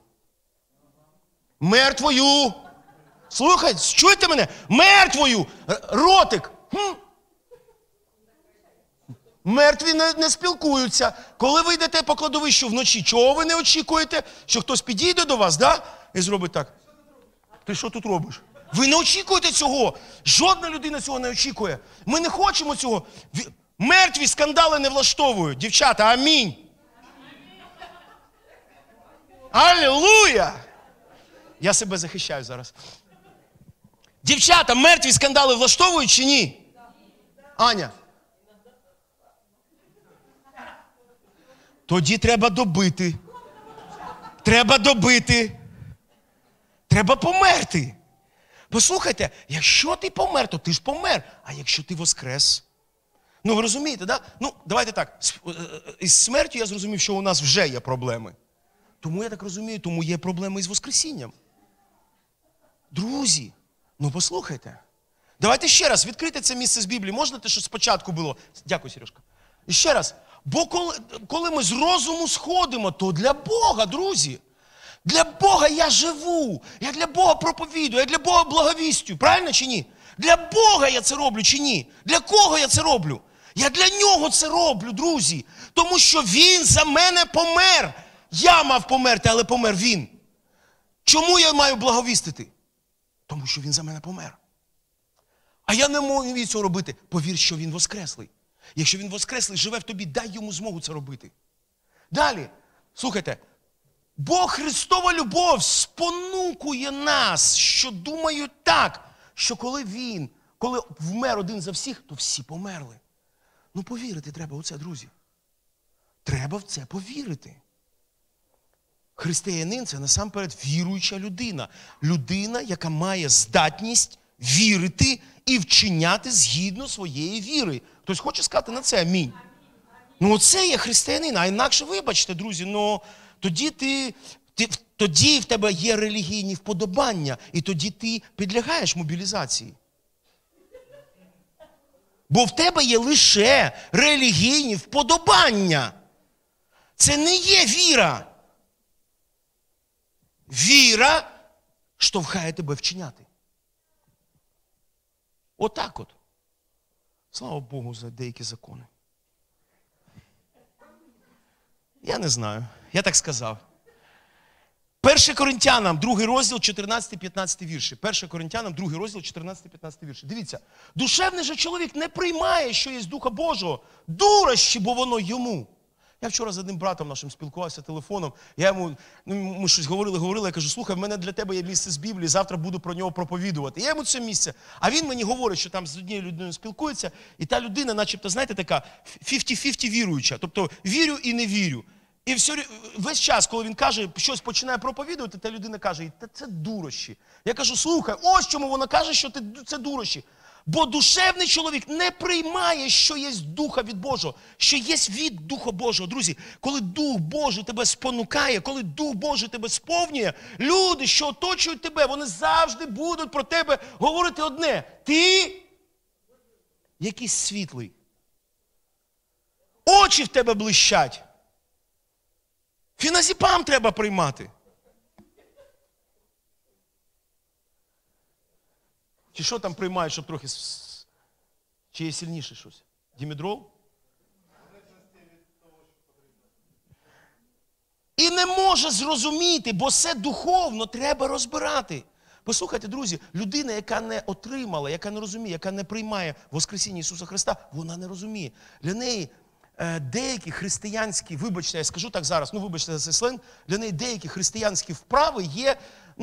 Мертвою! Слухайте, чуєте мене? Мертвою! Ротик! Мертві не спілкуються. Коли ви йдете по кладовищу вночі, чого ви не очікуєте? Що хтось підійде до вас, да? І зробить так. Ти що тут робиш? Ви не очікуєте цього. Жодна людина цього не очікує. Ми не хочемо цього. Мертві скандали не влаштовують. Дівчата, амінь. Алілуя! Я себе захищаю зараз. Дівчата, мертві скандали влаштовують чи ні? Аня? Тоді треба добити. Треба добити. Треба померти. Послухайте, якщо ти помер, то ти ж помер. А якщо ти воскрес? Ну, ви розумієте, да? Ну, давайте так. Із смертю я зрозумів, що у нас вже є проблеми. Тому я так розумію, тому є проблеми із воскресінням. Друзі, ну послухайте. Давайте ще раз, відкрийте це місце з Біблії. Можна те, що спочатку було? Дякую, Сережка. І ще раз. Бо коли ми з розуму сходимо, то для Бога, друзі. Для Бога я живу. Я для Бога проповідую, я для Бога благовістю. Правильно чи ні? Для Бога я це роблю чи ні? Для кого я це роблю? Я для нього це роблю, друзі. Тому що він за мене помер. Я мав померти, але помер він. Чому я маю благовістити? Тому що він за мене помер. А я не можу цього робити. Повір, що він воскреслий. Якщо він воскреслий, живе в тобі, дай йому змогу це робити. Далі, слухайте, бо Христова любов спонукує нас, що думають так, що коли вмер один за всіх, то всі померли. Ну повірити треба у це, друзі. Треба в це повірити. Християнин – це насамперед віруюча людина. Людина, яка має здатність вірити і вчиняти згідно своєї віри. Хтось хоче сказати на це амінь? Ну оце є християнин. А інакше, вибачте, друзі, ну тоді в тебе є релігійні вподобання. І тоді ти підлягаєш мобілізації. Бо в тебе є лише релігійні вподобання. Це не є віра. Віра штовхає тебе вчиняти. Отак от. Слава Богу за деякі закони. Я не знаю. Я так сказав. 1 Коринтянам, 2 розділ, 14-15 вірші. 1 Коринтянам, 2 розділ, 14-15 вірші. Дивіться. Душевний же чоловік не приймає, що є з Духа Божого. Дурощі, бо воно йому. Я вчора з одним братом нашим спілкувався телефоном. Ми щось говорили, я кажу, слухай, в мене для тебе є місце з Біблії, завтра буду про нього проповідувати. Я йому це місце. А він мені говорить, що там з однією людиною спілкується, і та людина, начебто, знаєте, така 50-50 віруюча. Тобто вірю і не вірю. І весь час, коли він каже, щось починає проповідувати, та людина каже, та це дурощі. Я кажу, слухай, ось чому вона каже, що це дурощі. Бо душевний чоловік не приймає, що є з Духа від Божого, що є від Духа Божого. Друзі, коли Дух Божий тебе спонукає, коли Дух Божий тебе сповнює, люди, що оточують тебе, вони завжди будуть про тебе говорити одне. Ти якийсь світлий. Очі в тебе блищать. Феназепам треба приймати. Чи що там приймають, щоб трохи... Чи є сильніше щось? Дімедрол? І не може зрозуміти, бо все духовно треба розбирати. Послухайте, друзі, людина, яка не отримала, яка не розуміє, яка не приймає Воскресіння Ісуса Христа, вона не розуміє. Для неї деякі християнські, вибачте, я скажу так зараз, вибачте за цей сленг, для неї деякі християнські вправи є,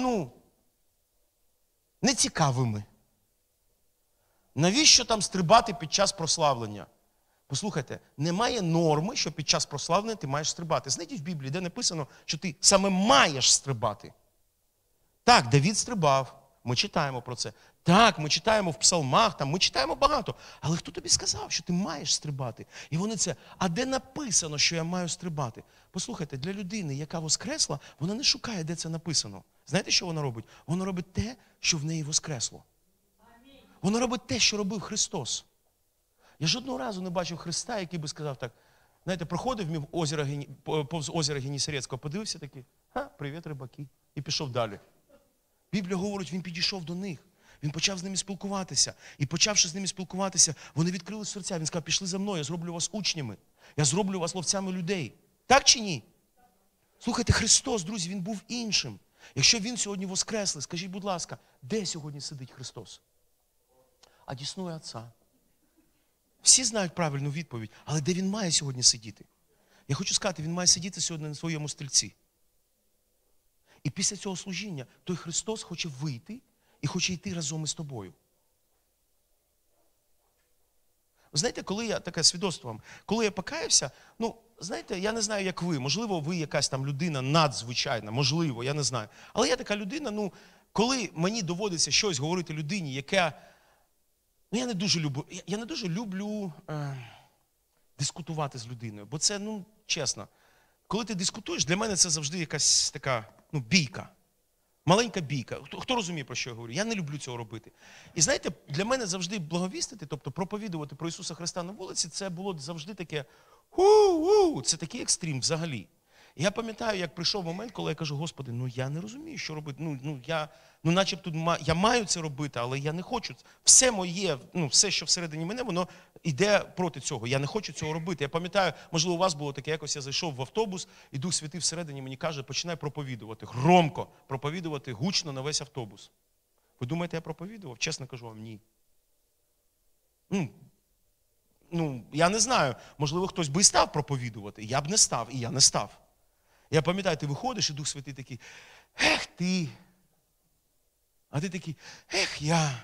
нецікавими. Навіщо там стрибати під час прославлення? Послухайте, немає норми, що під час прославлення ти маєш стрибати. Знайдіть в Біблії, де написано, що ти саме маєш стрибати. Так, Давид стрибав, ми читаємо про це. Так, ми читаємо в псалмах, ми читаємо багато. Але хто тобі сказав, що ти маєш стрибати? І вони це, а де написано, що я маю стрибати? Послухайте, для людини, яка воскресла, вона не шукає, де це написано. Знаєте, що вона робить? Вона робить те, що в неї воскресло. Вона робить те, що робив Христос. Я жодного разу не бачив Христа, який би сказав так, знаєте, проходив повз озеро Генісарецького, подивився такий, привіт, рибаки, і пішов далі. Біблія говорить, він підійшов до них, він почав з ними спілкуватися. І почавши з ними спілкуватися, вони відкрили серця. Він сказав, пішли за мною, я зроблю вас учнями, я зроблю вас ловцями людей. Так чи ні? Слухайте, Христос, друзі, він був іншим. Якщо він сьогодні воскреслий, скажіть, будь ласка, де сьогодні сидить Христос? Одесную Отця. Всі знають правильну відповідь, але де він має сьогодні сидіти? Я хочу сказати, він має сидіти сьогодні на своєму стільці. І після цього служіння той Христос хоче вийти і хоче йти разом із тобою. Ви знаєте, коли я, таке свідоцтво вам, коли я покаявся, знаєте, я не знаю, як ви, можливо, ви якась там людина надзвичайна, можливо, я не знаю. Але я така людина, коли мені доводиться щось говорити людині, яка, я не дуже люблю дискутувати з людиною, бо це, чесно, коли ти дискутуєш, для мене це завжди якась така, бійка. Маленька бійка. Хто розуміє, про що я говорю? Я не люблю цього робити. І знаєте, для мене завжди благовістити, тобто проповідувати про Ісуса Христа на вулиці, це було завжди таке, це такий екстрім взагалі. І я пам'ятаю, як прийшов момент, коли я кажу, Господи, я не розумію, що робити. Начебто я маю це робити, але я не хочу. Все моє, все, що всередині мене, воно йде проти цього. Я не хочу цього робити. Я пам'ятаю, можливо, у вас було таке, якось я зайшов в автобус, і Дух Святий всередині мені каже, починай проповідувати, громко проповідувати, гучно на весь автобус. Ви думаєте, я проповідував? Чесно кажу вам, ні. Я не знаю, можливо, хтось би і став проповідувати. Я б не став, і я не став. Я пам'ятаю, ти виходиш, і Дух Святий такий, ех ти. А ти такий, ех я.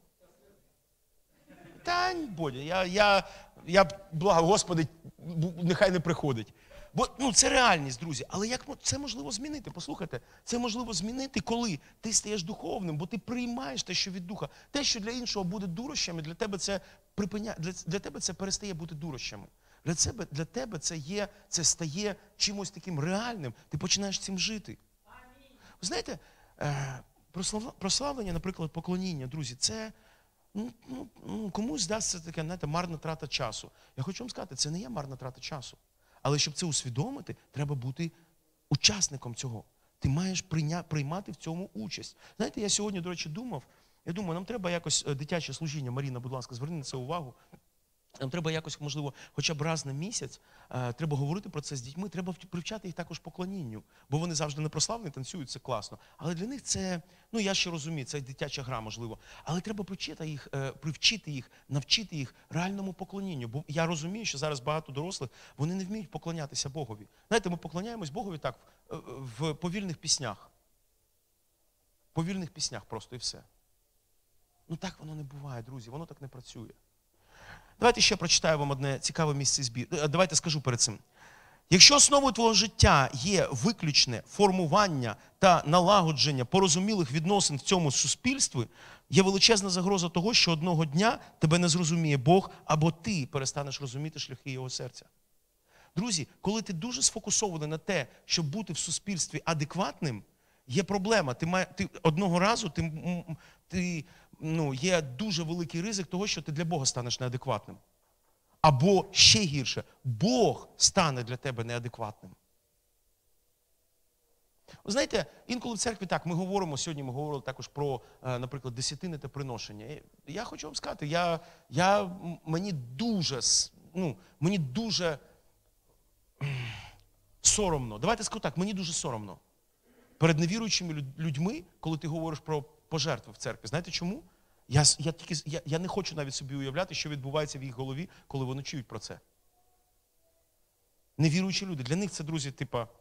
Тань, Бодя, я благо, Господи, нехай не приходить. Бо це реальність, друзі. Але як це можливо змінити? Послухайте, це можливо змінити, коли ти стаєш духовним, бо ти приймаєш те, що від Духа. Те, що для іншого буде дурощами, для тебе це перестає бути дурощами. Для тебе це стає чимось таким реальним. Ти починаєш цим жити. Ви знаєте, прославлення, наприклад, поклоніння, друзі, це комусь здасться таке, знаєте, марна трата часу. Я хочу вам сказати, це не є марна трата часу. Але щоб це усвідомити, треба бути учасником цього. Ти маєш приймати в цьому участь. Знаєте, я сьогодні, до речі, думаю, нам треба якось дитяче служіння, Маріна, будь ласка, зверни на це увагу. Нам треба якось, можливо, хоча б раз на місяць, треба говорити про це з дітьми, треба привчати їх також поклонінню. Бо вони завжди не прославлені, танцюють, це класно. Але для них це, я ще розумію, це дитяча гра, можливо. Але треба привчити їх, навчити їх реальному поклонінню. Бо я розумію, що зараз багато дорослих, вони не вміють поклонятися Богові. Знаєте, ми поклоняємось Богові так, в повільних піснях. В повільних піснях просто і все. Так воно не буває, друзі, воно так не працює. Давайте ще прочитаю вам одне цікаве місце збір. Давайте скажу перед цим. Якщо основою твого життя є виключне формування та налагодження порозумілих відносин в цьому суспільстві, є величезна загроза того, що одного дня тебе не зрозуміє Бог, або ти перестанеш розуміти шляхи його серця. Друзі, коли ти дуже сфокусований на те, щоб бути в суспільстві адекватним, є проблема. Одного разу є дуже великий ризик того, що ти для Бога станеш неадекватним. Або ще гірше, Бог стане для тебе неадекватним. Ви знаєте, інколи в церкві так, сьогодні ми говорили також про, наприклад, десятини та приношення. Я хочу вам сказати, мені дуже соромно. Давайте скажу так, мені дуже соромно. Перед невіруючими людьми, коли ти говориш про пожертви в церкві. Знаєте чому? Я не хочу навіть собі уявляти, що відбувається в їх голові, коли вони чують про це. Невіруючі люди. Для них це, друзі,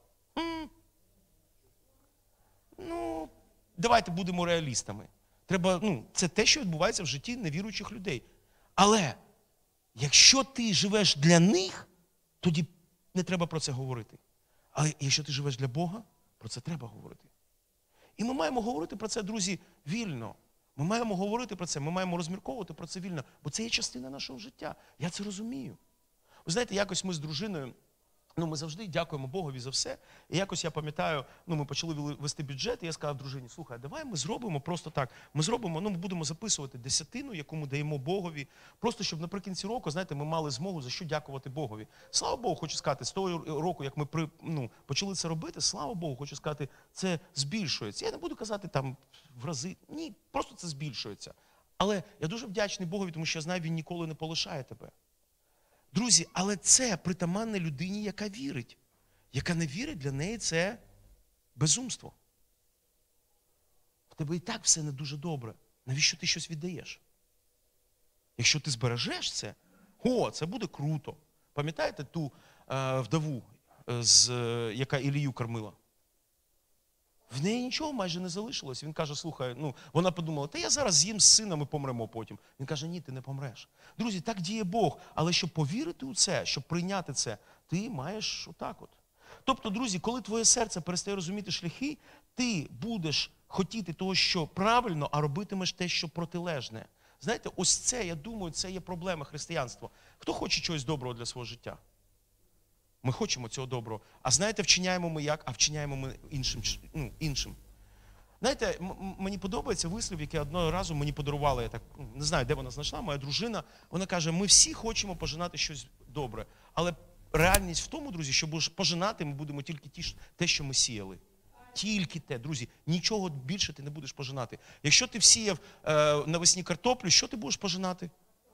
давайте будемо реалістами. Це те, що відбувається в житті невіруючих людей. Але, якщо ти живеш для них, тоді не треба про це говорити. Але якщо ти живеш для Бога, про це треба говорити. І ми маємо говорити про це, друзі, вільно. Ми маємо говорити про це, ми маємо розмірковувати про це вільно, бо це є частина нашого життя. Я це розумію. Ви знаєте, якось ми з дружиною ми завжди дякуємо Богові за все. І якось я пам'ятаю, ми почали вести бюджет, і я сказав дружині, слухай, давай ми зробимо просто так. Ми будемо записувати десятину, яку ми даємо Богові, просто щоб наприкінці року, знаєте, ми мали змогу за що дякувати Богові. Слава Богу, хочу сказати, з того року, як ми почали це робити, слава Богу, хочу сказати, це збільшується. Я не буду казати там в рази, ні, просто це збільшується. Але я дуже вдячний Богові, тому що я знаю, Він ніколи не полишає тебе. Друзі, але це притаманне людині, яка вірить. Яка не вірить, для неї це безумство. В тебе і так все не дуже добре. Навіщо ти щось віддаєш? Якщо ти збережеш це, це буде круто. Пам'ятаєте ту вдову, яка Ілію кормила? В неї нічого майже не залишилось. Він каже, слухай, вона подумала, та я зараз з'їм з сином і помремо потім. Він каже, ні, ти не помреш. Друзі, так діє Бог. Але щоб повірити у це, щоб прийняти це, ти маєш отак от. Тобто, друзі, коли твоє серце перестає розуміти шляхи, ти будеш хотіти того, що правильно, а робитимеш те, що протилежне. Знаєте, ось це, я думаю, це є проблема християнства. Хто хоче чогось доброго для свого життя? Ми хочемо цього доброго. А знаєте, вчиняємо ми як? А вчиняємо ми іншим. Знаєте, мені подобається вислів, який одного разу мені подарували, я так не знаю, де вона знайшла, моя дружина. Вона каже, ми всі хочемо пожинати щось добре. Але реальність в тому, друзі, що пожинати ми будемо тільки те, що ми сіяли. Тільки те, друзі, нічого більше ти не будеш пожинати. Якщо ти всіяв навесні картоплю, що ти будеш пожинати?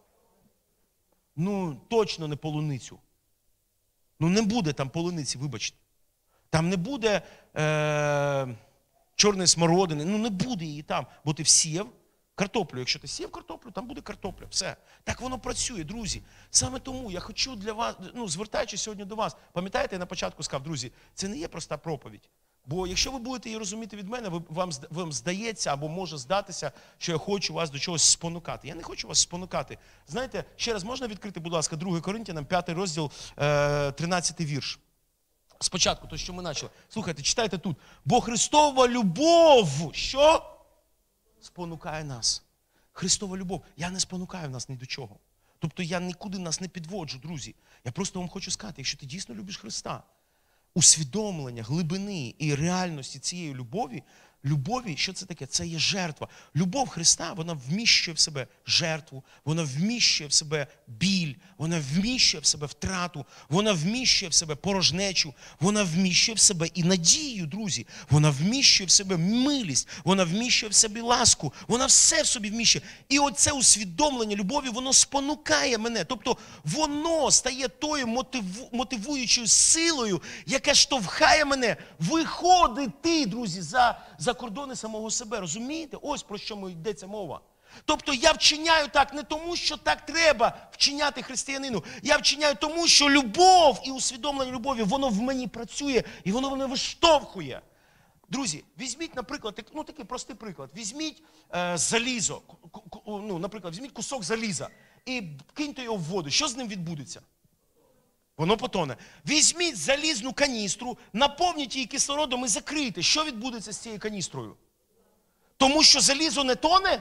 Точно не полуницю. Не буде там полуниці, вибачте. Там не буде чорної смородини, не буде її там, бо ти всіяв картоплю. Якщо ти сіяв картоплю, там буде картопля. Все. Так воно працює, друзі. Саме тому я хочу для вас, звертаючись сьогодні до вас, пам'ятаєте, я на початку сказав, друзі, це не є проста проповідь. Бо якщо ви будете її розуміти від мене, вам здається або може здатися, що я хочу вас до чогось спонукати. Я не хочу вас спонукати. Знаєте, ще раз можна відкрити, будь ласка, 2 Коринтянам, 5 розділ, 13 вірш. Спочатку, то, що ми почали. Слухайте, читайте тут. Бо Христова любов, що? Спонукає нас. Христова любов. Я не спонукаю нас ні до чого. Тобто я нікуди нас не підводжу, друзі. Я просто вам хочу сказати, якщо ти дійсно любиш Христа, усвідомлення глибини і реальності цієї любові, що це таке? Це є жертва. Любов Христа, вона вміщує в себе жертву, вона вміщує в себе біль, вона вміщує в себе втрату, вона вміщує в себе порожнечу, вона вміщує в себе і надію, друзі. Вона вміщує в себе милість, вона вміщує в себе ласку, вона все в собі вміщує. І оце усвідомлення любові, воно спонукає мене. Тобто воно стає тою мотивуючою силою, яка штовхає мене виходити, друзі, за кордони самого себе. Розумієте? Ось про що йдеться мова. Тобто я вчиняю так не тому, що так треба вчиняти християнину. Я вчиняю тому, що любов і усвідомлення любові, воно в мені працює і воно мене виштовхує. Друзі, візьміть, наприклад, такий простий приклад. Візьміть залізо, наприклад, візьміть кусок заліза і киньте його в воду. Що з ним відбудеться? Воно потоне. Візьміть залізну каністру, наповніть її кислородом і закрийте. Що відбудеться з цією каністрою? Тому що залізо не тоне?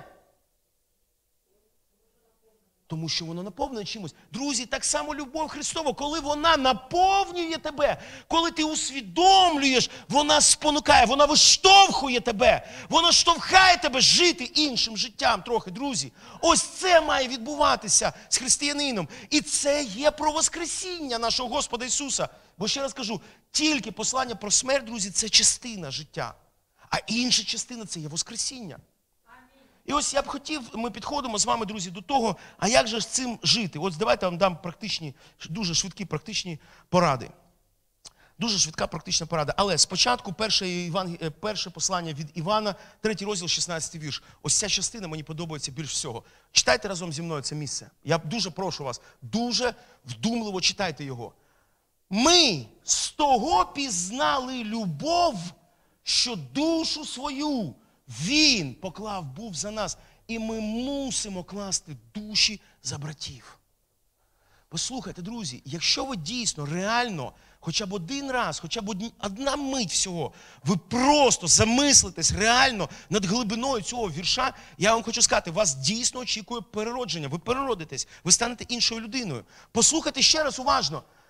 Тому що воно наповнене чимось. Друзі, так само любов Христова, коли вона наповнює тебе, коли ти усвідомлюєш, вона спонукає, вона виштовхує тебе, вона штовхає тебе жити іншим життям трохи, друзі. Ось це має відбуватися з християнином. І це є про воскресіння нашого Господа Ісуса. Бо ще раз кажу, тільки послання про смерть, друзі, це частина життя. А інша частина – це є воскресіння. І ось я б хотів, ми підходимо з вами, друзі, до того, а як же з цим жити? Ось давайте я вам дам дуже швидкі практичні поради. Дуже швидка практична порада. Але спочатку перше послання від Івана, 3 розділ, 16 вірш. Ось ця частина мені подобається більш всього. Читайте разом зі мною це місце. Я дуже прошу вас, дуже вдумливо читайте його. Ми з того пізнали любов, що душу свою Він був за нас, і ми мусимо класти душі за братів. Послухайте, друзі, якщо ви дійсно, реально, хоча б один раз, хоча б одна мить всього, ви просто замислитесь реально над глибиною цього вірша, я вам хочу сказати, вас дійсно очікує переродження. Ви переродитесь, ви станете іншою людиною. Послухайте ще раз уважно.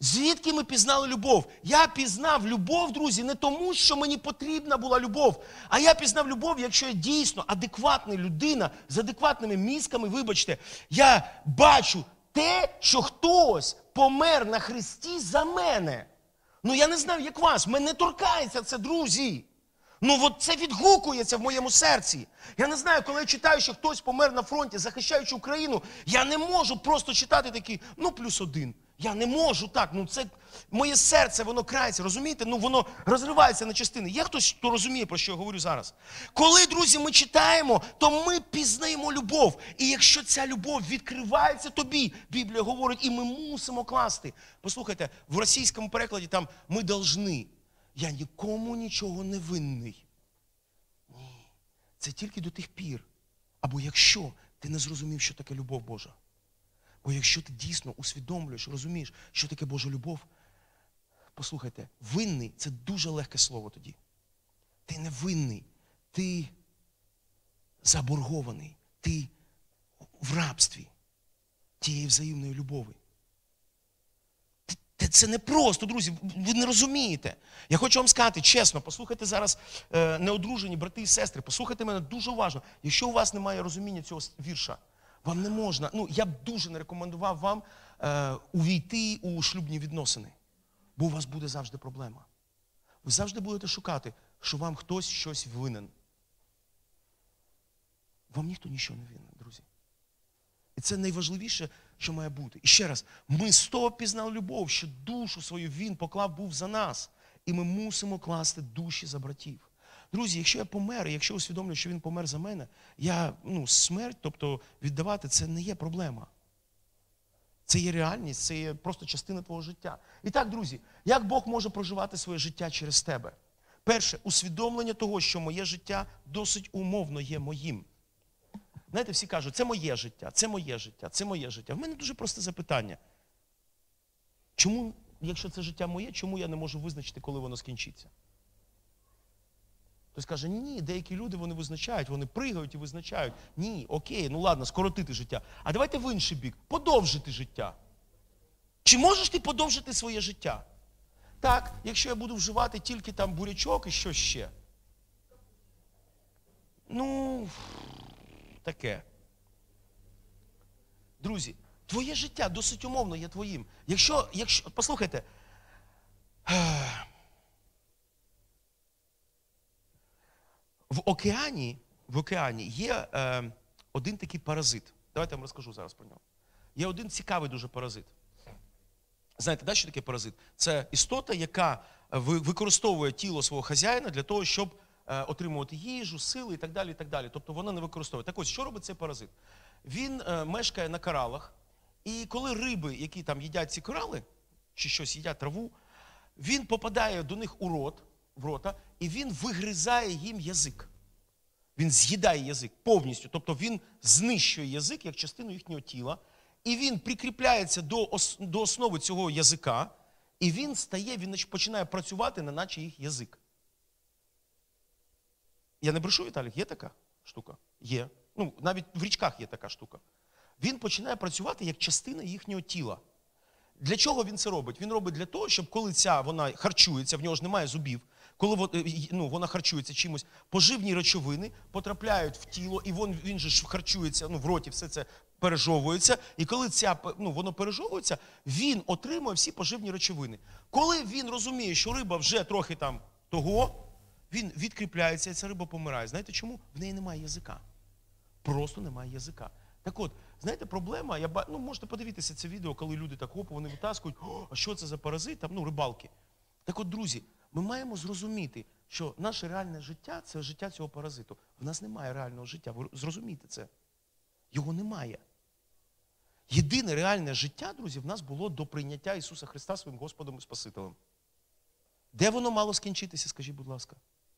Звідки ми пізнали любов? Я пізнав любов, друзі, не тому, що мені потрібна була любов, а я пізнав любов, якщо я дійсно адекватна людина, з адекватними мізками, вибачте, я бачу те, що хтось помер на хресті за мене. Ну я не знаю, як вас, мене торкається це, друзі. Ну от це відгукується в моєму серці. Я не знаю, коли я читаю, що хтось помер на фронті, захищаючи Україну, я не можу просто читати такий, +1. Я не можу так, це моє серце, воно крається, розумієте? Воно розривається на частини. Є хтось, хто розуміє, про що я говорю зараз? Коли, друзі, ми читаємо, то ми пізнаємо любов. І якщо ця любов відкривається тобі, Біблія говорить, і ми мусимо класти. Послухайте, в російському перекладі там «ми должны». Я нікому нічого не винний. Ні, це тільки до тих пір. Або якщо ти не зрозумів, що таке любов Божа. Бо якщо ти дійсно усвідомлюєш, розумієш, що таке Божа любов, послухайте, винний – це дуже легке слово тоді. Ти не винний, ти заборгований, ти в рабстві тієї взаємної любові. Це не просто, друзі, ви не розумієте. Я хочу вам сказати, чесно, послухайте зараз неодружені брати і сестри, послухайте мене дуже уважно. Якщо у вас немає розуміння цього вірша, вам не можна, я б дуже не рекомендував вам увійти у шлюбні відносини, бо у вас буде завжди проблема. Ви завжди будете шукати, що вам хтось щось винен. Вам ніхто нічого не винен, друзі. І це найважливіше, що має бути. І ще раз, ми з того пізнали любов, що душу свою Він поклав був за нас. І ми мусимо класти душі за братів. Друзі, якщо я помер, і якщо усвідомлю, що Він помер за мене, смерть, тобто віддавати, це не є проблема. Це є реальність, це є просто частина твого життя. І так, друзі, як Бог може проживати своє життя через тебе? Перше, усвідомлення того, що моє життя досить умовно є моїм. Знаєте, всі кажуть, це моє життя, це моє життя, це моє життя. В мене дуже просте запитання. Чому, якщо це життя моє, чому я не можу визначити, коли воно скінчиться? Хтось каже, ні, деякі люди, вони визначають, вони пригають і визначають. Ні, окей, ладно, скоротити життя. А давайте в інший бік, подовжити життя. Чи можеш ти подовжити своє життя? Так, якщо я буду вживати тільки там бурячок і що ще. Таке. Друзі, твоє життя досить умовно є твоїм. Якщо послухайте, в океані є один такий паразит. Давайте я вам розкажу зараз про нього. Є один цікавий дуже паразит. Знаєте, що таке паразит? Це істота, яка використовує тіло свого хазяїна для того, щоб отримувати їжу, сили і так далі, і так далі. Тобто вона не використовує. Так ось, що робить цей паразит? Він мешкає на коралах, і коли риби, які там їдять ці корали, чи щось їдять траву, він попадає до них в рота, і він вигризає їм язик. Він з'їдає язик повністю. Тобто він знищує язик як частину їхнього тіла, і він прикріпляється до основи цього язика, і він починає працювати, неначе їх язик. Я не брешу, Віталік, є така штука? Є. Навіть в річках є така штука. Він починає працювати як частина їхнього тіла. Для чого він це робить? Він робить для того, щоб коли вона харчується, в нього ж немає зубів, коли вона харчується чимось, поживні речовини потрапляють в тіло, і він же ж харчується, в роті все це пережовується, і коли воно пережовується, він отримує всі поживні речовини. Коли він розуміє, що риба вже трохи там він відкріпляється, і ця риба помирає. Знаєте чому? В неї немає язика. Просто немає язика. Так от, знаєте, проблема, можете подивитися це відео, коли люди так вони витаскують, а що це за паразит, рибалки. Так от, друзі, ми маємо зрозуміти, що наше реальне життя – це життя цього паразиту. В нас немає реального життя, ви зрозумієте це. Його немає. Єдине реальне життя, друзі, в нас було до прийняття Ісуса Христа своїм Господом і Спасителем. Де воно мало скінчитися, скажіть, будь ласка?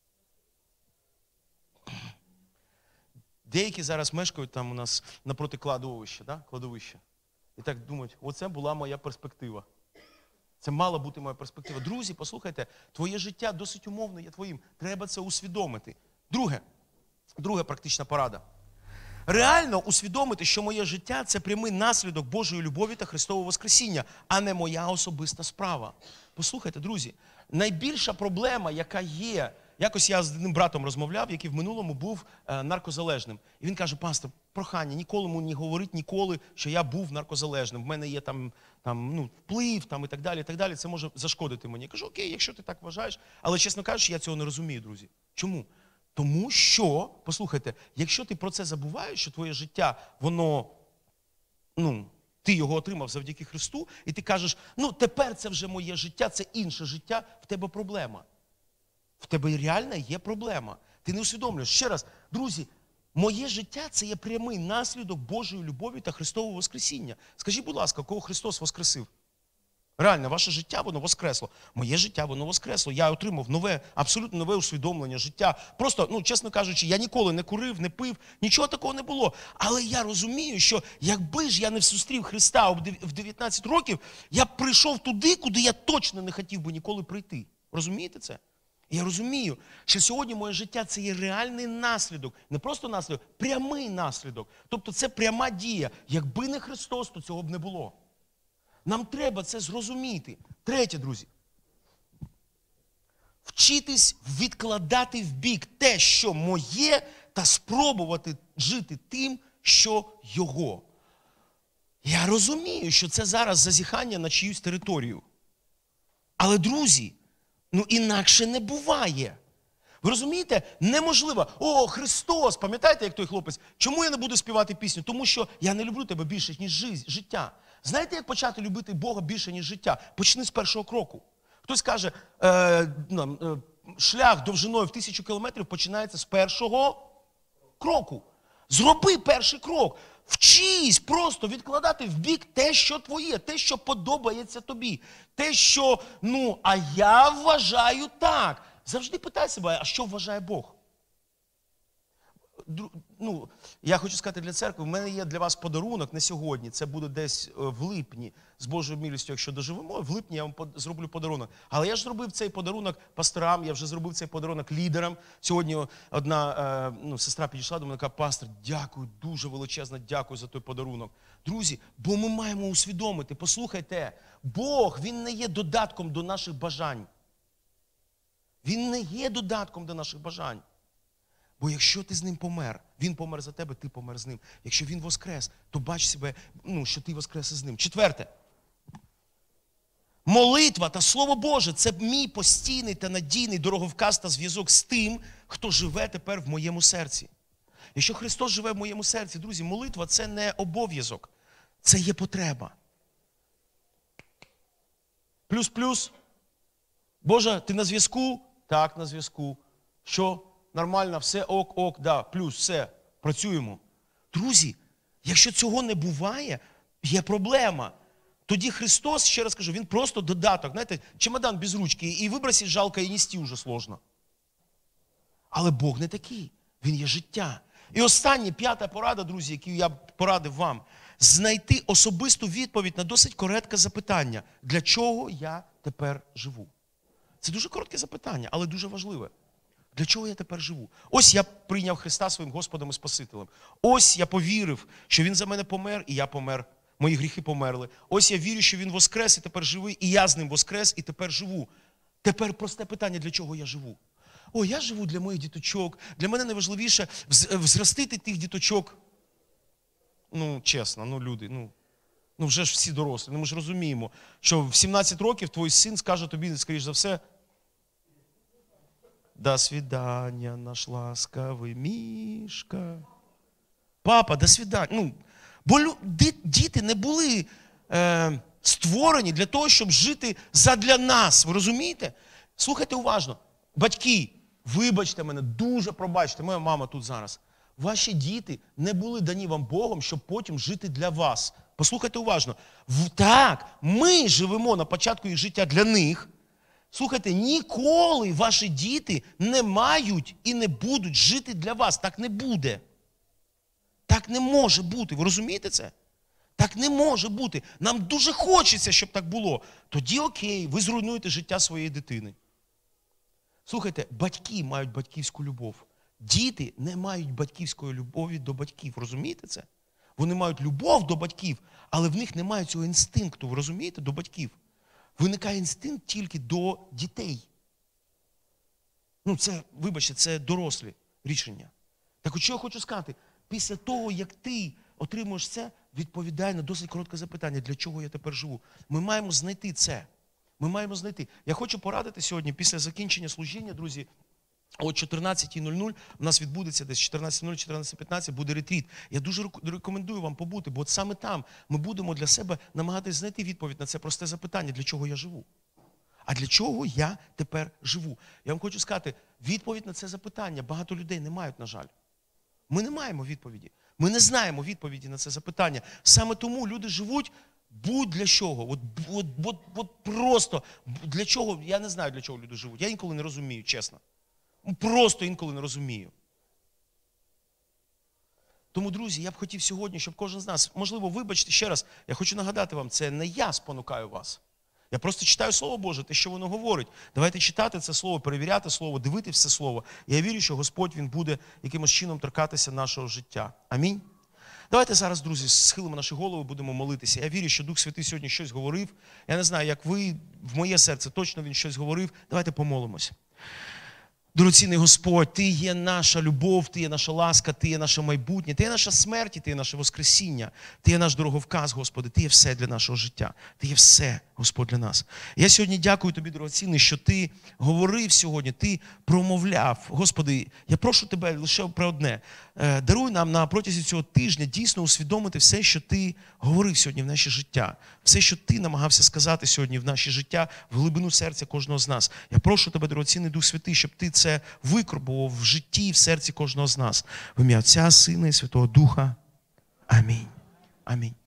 Деякі зараз мешкають там у нас напроти кладовища. І так думають, оце була моя перспектива. Це мала бути моя перспектива. Друзі, послухайте, твоє життя досить умовно є твоїм. Треба це усвідомити. Друга практична порада. Реально усвідомити, що моє життя – це прямий наслідок Божої любові та Христового Воскресіння, а не моя особиста справа. Послухайте, друзі, найбільша проблема, яка є, якось я з одним братом розмовляв, який в минулому був наркозалежним. І він каже: пастор, прохання, ніколи йому не говорить ніколи, що я був наркозалежним. В мене є вплив і так далі, і так далі. Це може зашкодити мені. Я кажу: окей, якщо ти так вважаєш. Але, чесно кажучи, я цього не розумію, друзі. Чому? Тому що, послухайте, якщо ти про це забуваєш, що твоє життя, воно, ти його отримав завдяки Христу, і ти кажеш: тепер це вже моє життя, це інше життя, в тебе проблема. В тебе реально є проблема. Ти не усвідомлюєш. Ще раз, друзі, моє життя – це є прямий наслідок Божої любові та Христового Воскресіння. Скажіть, будь ласка, кого Христос воскресив? Реально, ваше життя, воно воскресло. Моє життя, воно воскресло. Я отримав абсолютно нове усвідомлення життя. Просто, чесно кажучи, я ніколи не курив, не пив, нічого такого не було. Але я розумію, що якби ж я не зустрів Христа в 19 років, я б прийшов туди, куди я точно не хотів би ніколи прийти. Розумієте це? Я розумію, що сьогодні моє життя – це є реальний наслідок. Не просто наслідок, прямий наслідок. Тобто це пряма дія. Якби не Христос, то цього б не було. Нам треба це зрозуміти. Третє, друзі. Вчитись відкладати вбік те, що моє, та спробувати жити тим, що його. Я розумію, що це зараз зазіхання на чиюсь територію. Але, друзі, інакше не буває. Ви розумієте? Неможливо. О, Христос! Пам'ятаєте, як той хлопець? Чому я не буду співати пісню? Тому що я не люблю тебе більше, ніж життя. Знаєте, як почати любити Бога більше, ніж життя? Почни з першого кроку. Хтось каже, шлях довжиною в 1000 кілометрів починається з першого кроку. Зроби перший крок. Вчись просто відкладати вбік те, що твоє, те, що подобається тобі. Те, що, а я вважаю так. Завжди питай себе, а що вважає Бог? Я хочу сказати для церкви, в мене є для вас подарунок на сьогодні. Це буде десь в липні, з Божою милістю, якщо доживемо. В липні я вам зроблю подарунок. Але я ж зробив цей подарунок пасторам, я вже зробив цей подарунок лідерам. Сьогодні одна сестра підійшла до мене і каже: пастор, дякую, дуже величезно дякую за той подарунок. Друзі, бо ми маємо усвідомити, послухайте, Бог, Він не є додатком до наших бажань. Він не є додатком до наших бажань. Бо якщо ти з ним помер, він помер за тебе, ти помер з ним. Якщо він воскрес, то бач себе, що ти воскрес із ним. Четверте. Молитва та Слово Боже – це мій постійний та надійний дороговказ та зв'язок з тим, хто живе тепер в моєму серці. Якщо Христос живе в моєму серці, друзі, молитва – це не обов'язок, це є потреба. Плюс-плюс. Боже, ти на зв'язку? Так, на зв'язку. Що? Нормально, все ок, да, плюс, все, працюємо. Друзі, якщо цього не буває, є проблема. Тоді Христос, ще раз кажу, Він просто додаток. Знаєте, чемодан без ручки, і вибросить жалко, і нести вже сложно. Але Бог не такий. Він є життя. І остання, 5-та порада, друзі, яку я порадив вам. Знайти особисту відповідь на досить коротке запитання. Для чого я тепер живу? Це дуже коротке запитання, але дуже важливе. Для чого я тепер живу? Ось я прийняв Христа своїм Господом і Спасителем. Ось я повірив, що Він за мене помер, і я помер. Мої гріхи померли. Ось я вірю, що Він воскрес і тепер живий, і я з Ним воскрес і тепер живу. Тепер просте питання, для чого я живу? О, я живу для моїх діточок. Для мене найважливіше взростити тих діточок. Чесно, люди, вже ж всі дорослі. Ми ж розуміємо, що в 17 років твій син скаже тобі, скоріш за все: «До свидання, наш ласкавий мішка». Папа, до свидання. Бо діти не були створені для того, щоб жити задля нас. Ви розумієте? Слухайте уважно. Батьки, вибачте мене, дуже пробачте, моя мама тут зараз. Ваші діти не були дані вам Богом, щоб потім жити для вас. Послухайте уважно. Так, ми живемо на початку їх життя для них. Слухайте, ніколи ваші діти не мають і не будуть жити для вас. Так не буде. Так не може бути. Ви розумієте це? Так не може бути. Нам дуже хочеться, щоб так було. Тоді окей, ви зруйнуєте життя своєї дитини. Слухайте, батьки мають батьківську любов. Діти не мають батьківської любові до батьків, розумієте це? Вони мають любов до батьків, але в них немає цього інстинкту, ви розумієте, до батьків. Виникає інстинкт тільки до дітей. Це, вибачте, це дорослі рішення. Так от що я хочу сказати? Після того, як ти отримуєш це, відповідай на досить коротке запитання, для чого я тепер живу. Ми маємо знайти це. Ми маємо знайти. Я хочу порадити сьогодні, після закінчення служіння, друзі, о 14:00 у нас відбудеться десь 14:00, 14:15 буде ретріт. Я дуже рекомендую вам побути, бо от саме там ми будемо для себе намагатись знайти відповідь на це просте запитання, для чого я живу. А для чого я тепер живу? Я вам хочу сказати, відповідь на це запитання багато людей не мають, на жаль. Ми не маємо відповіді. Ми не знаємо відповіді на це запитання. Саме тому люди живуть будь-для чого. От просто для чого, я не знаю, для чого люди живуть. Я інколи не розумію, чесно. Просто інколи не розумію. Тому, друзі, я б хотів сьогодні, щоб кожен з нас, можливо, вибачте ще раз, я хочу нагадати вам, це не я спонукаю вас. Я просто читаю Слово Боже, те, що воно говорить. Давайте читати це Слово, перевіряти Слово, дивитися це Слово. Я вірю, що Господь, Він буде якимось чином торкатися нашого життя. Амінь. Давайте зараз, друзі, схилимо наші голови, будемо молитися. Я вірю, що Дух Святий сьогодні щось говорив. Я не знаю, як ви, в моє серце точно Він щось говорив. Давайте помолимося. Дорогоцінний Господь, Ти є наша любов, Ти є наша ласка, Ти є наше майбутнє, Ти є наша смерть, Ти є наше воскресіння, Ти є наш дороговказ, Господи, Ти є все для нашого життя, Ти є все, Господь, для нас. Я сьогодні дякую Тобі, дорогоцінний, що Ти говорив сьогодні, Ти промовляв. Господи, я прошу Тебе лише про одне. Даруй нам на протязі цього тижня дійсно усвідомити все, що Ти говорив сьогодні в наше життя, все, що Ти намагався сказати сьогодні в наше життя, в глибину серця кожного з нас. Я прошу Тебе, дорогоцінний Дух Святий, щоб Ти це викорбував в житті і в серці кожного з нас. В ім'я Отця, Сина і Святого Духа. Амінь. Амінь.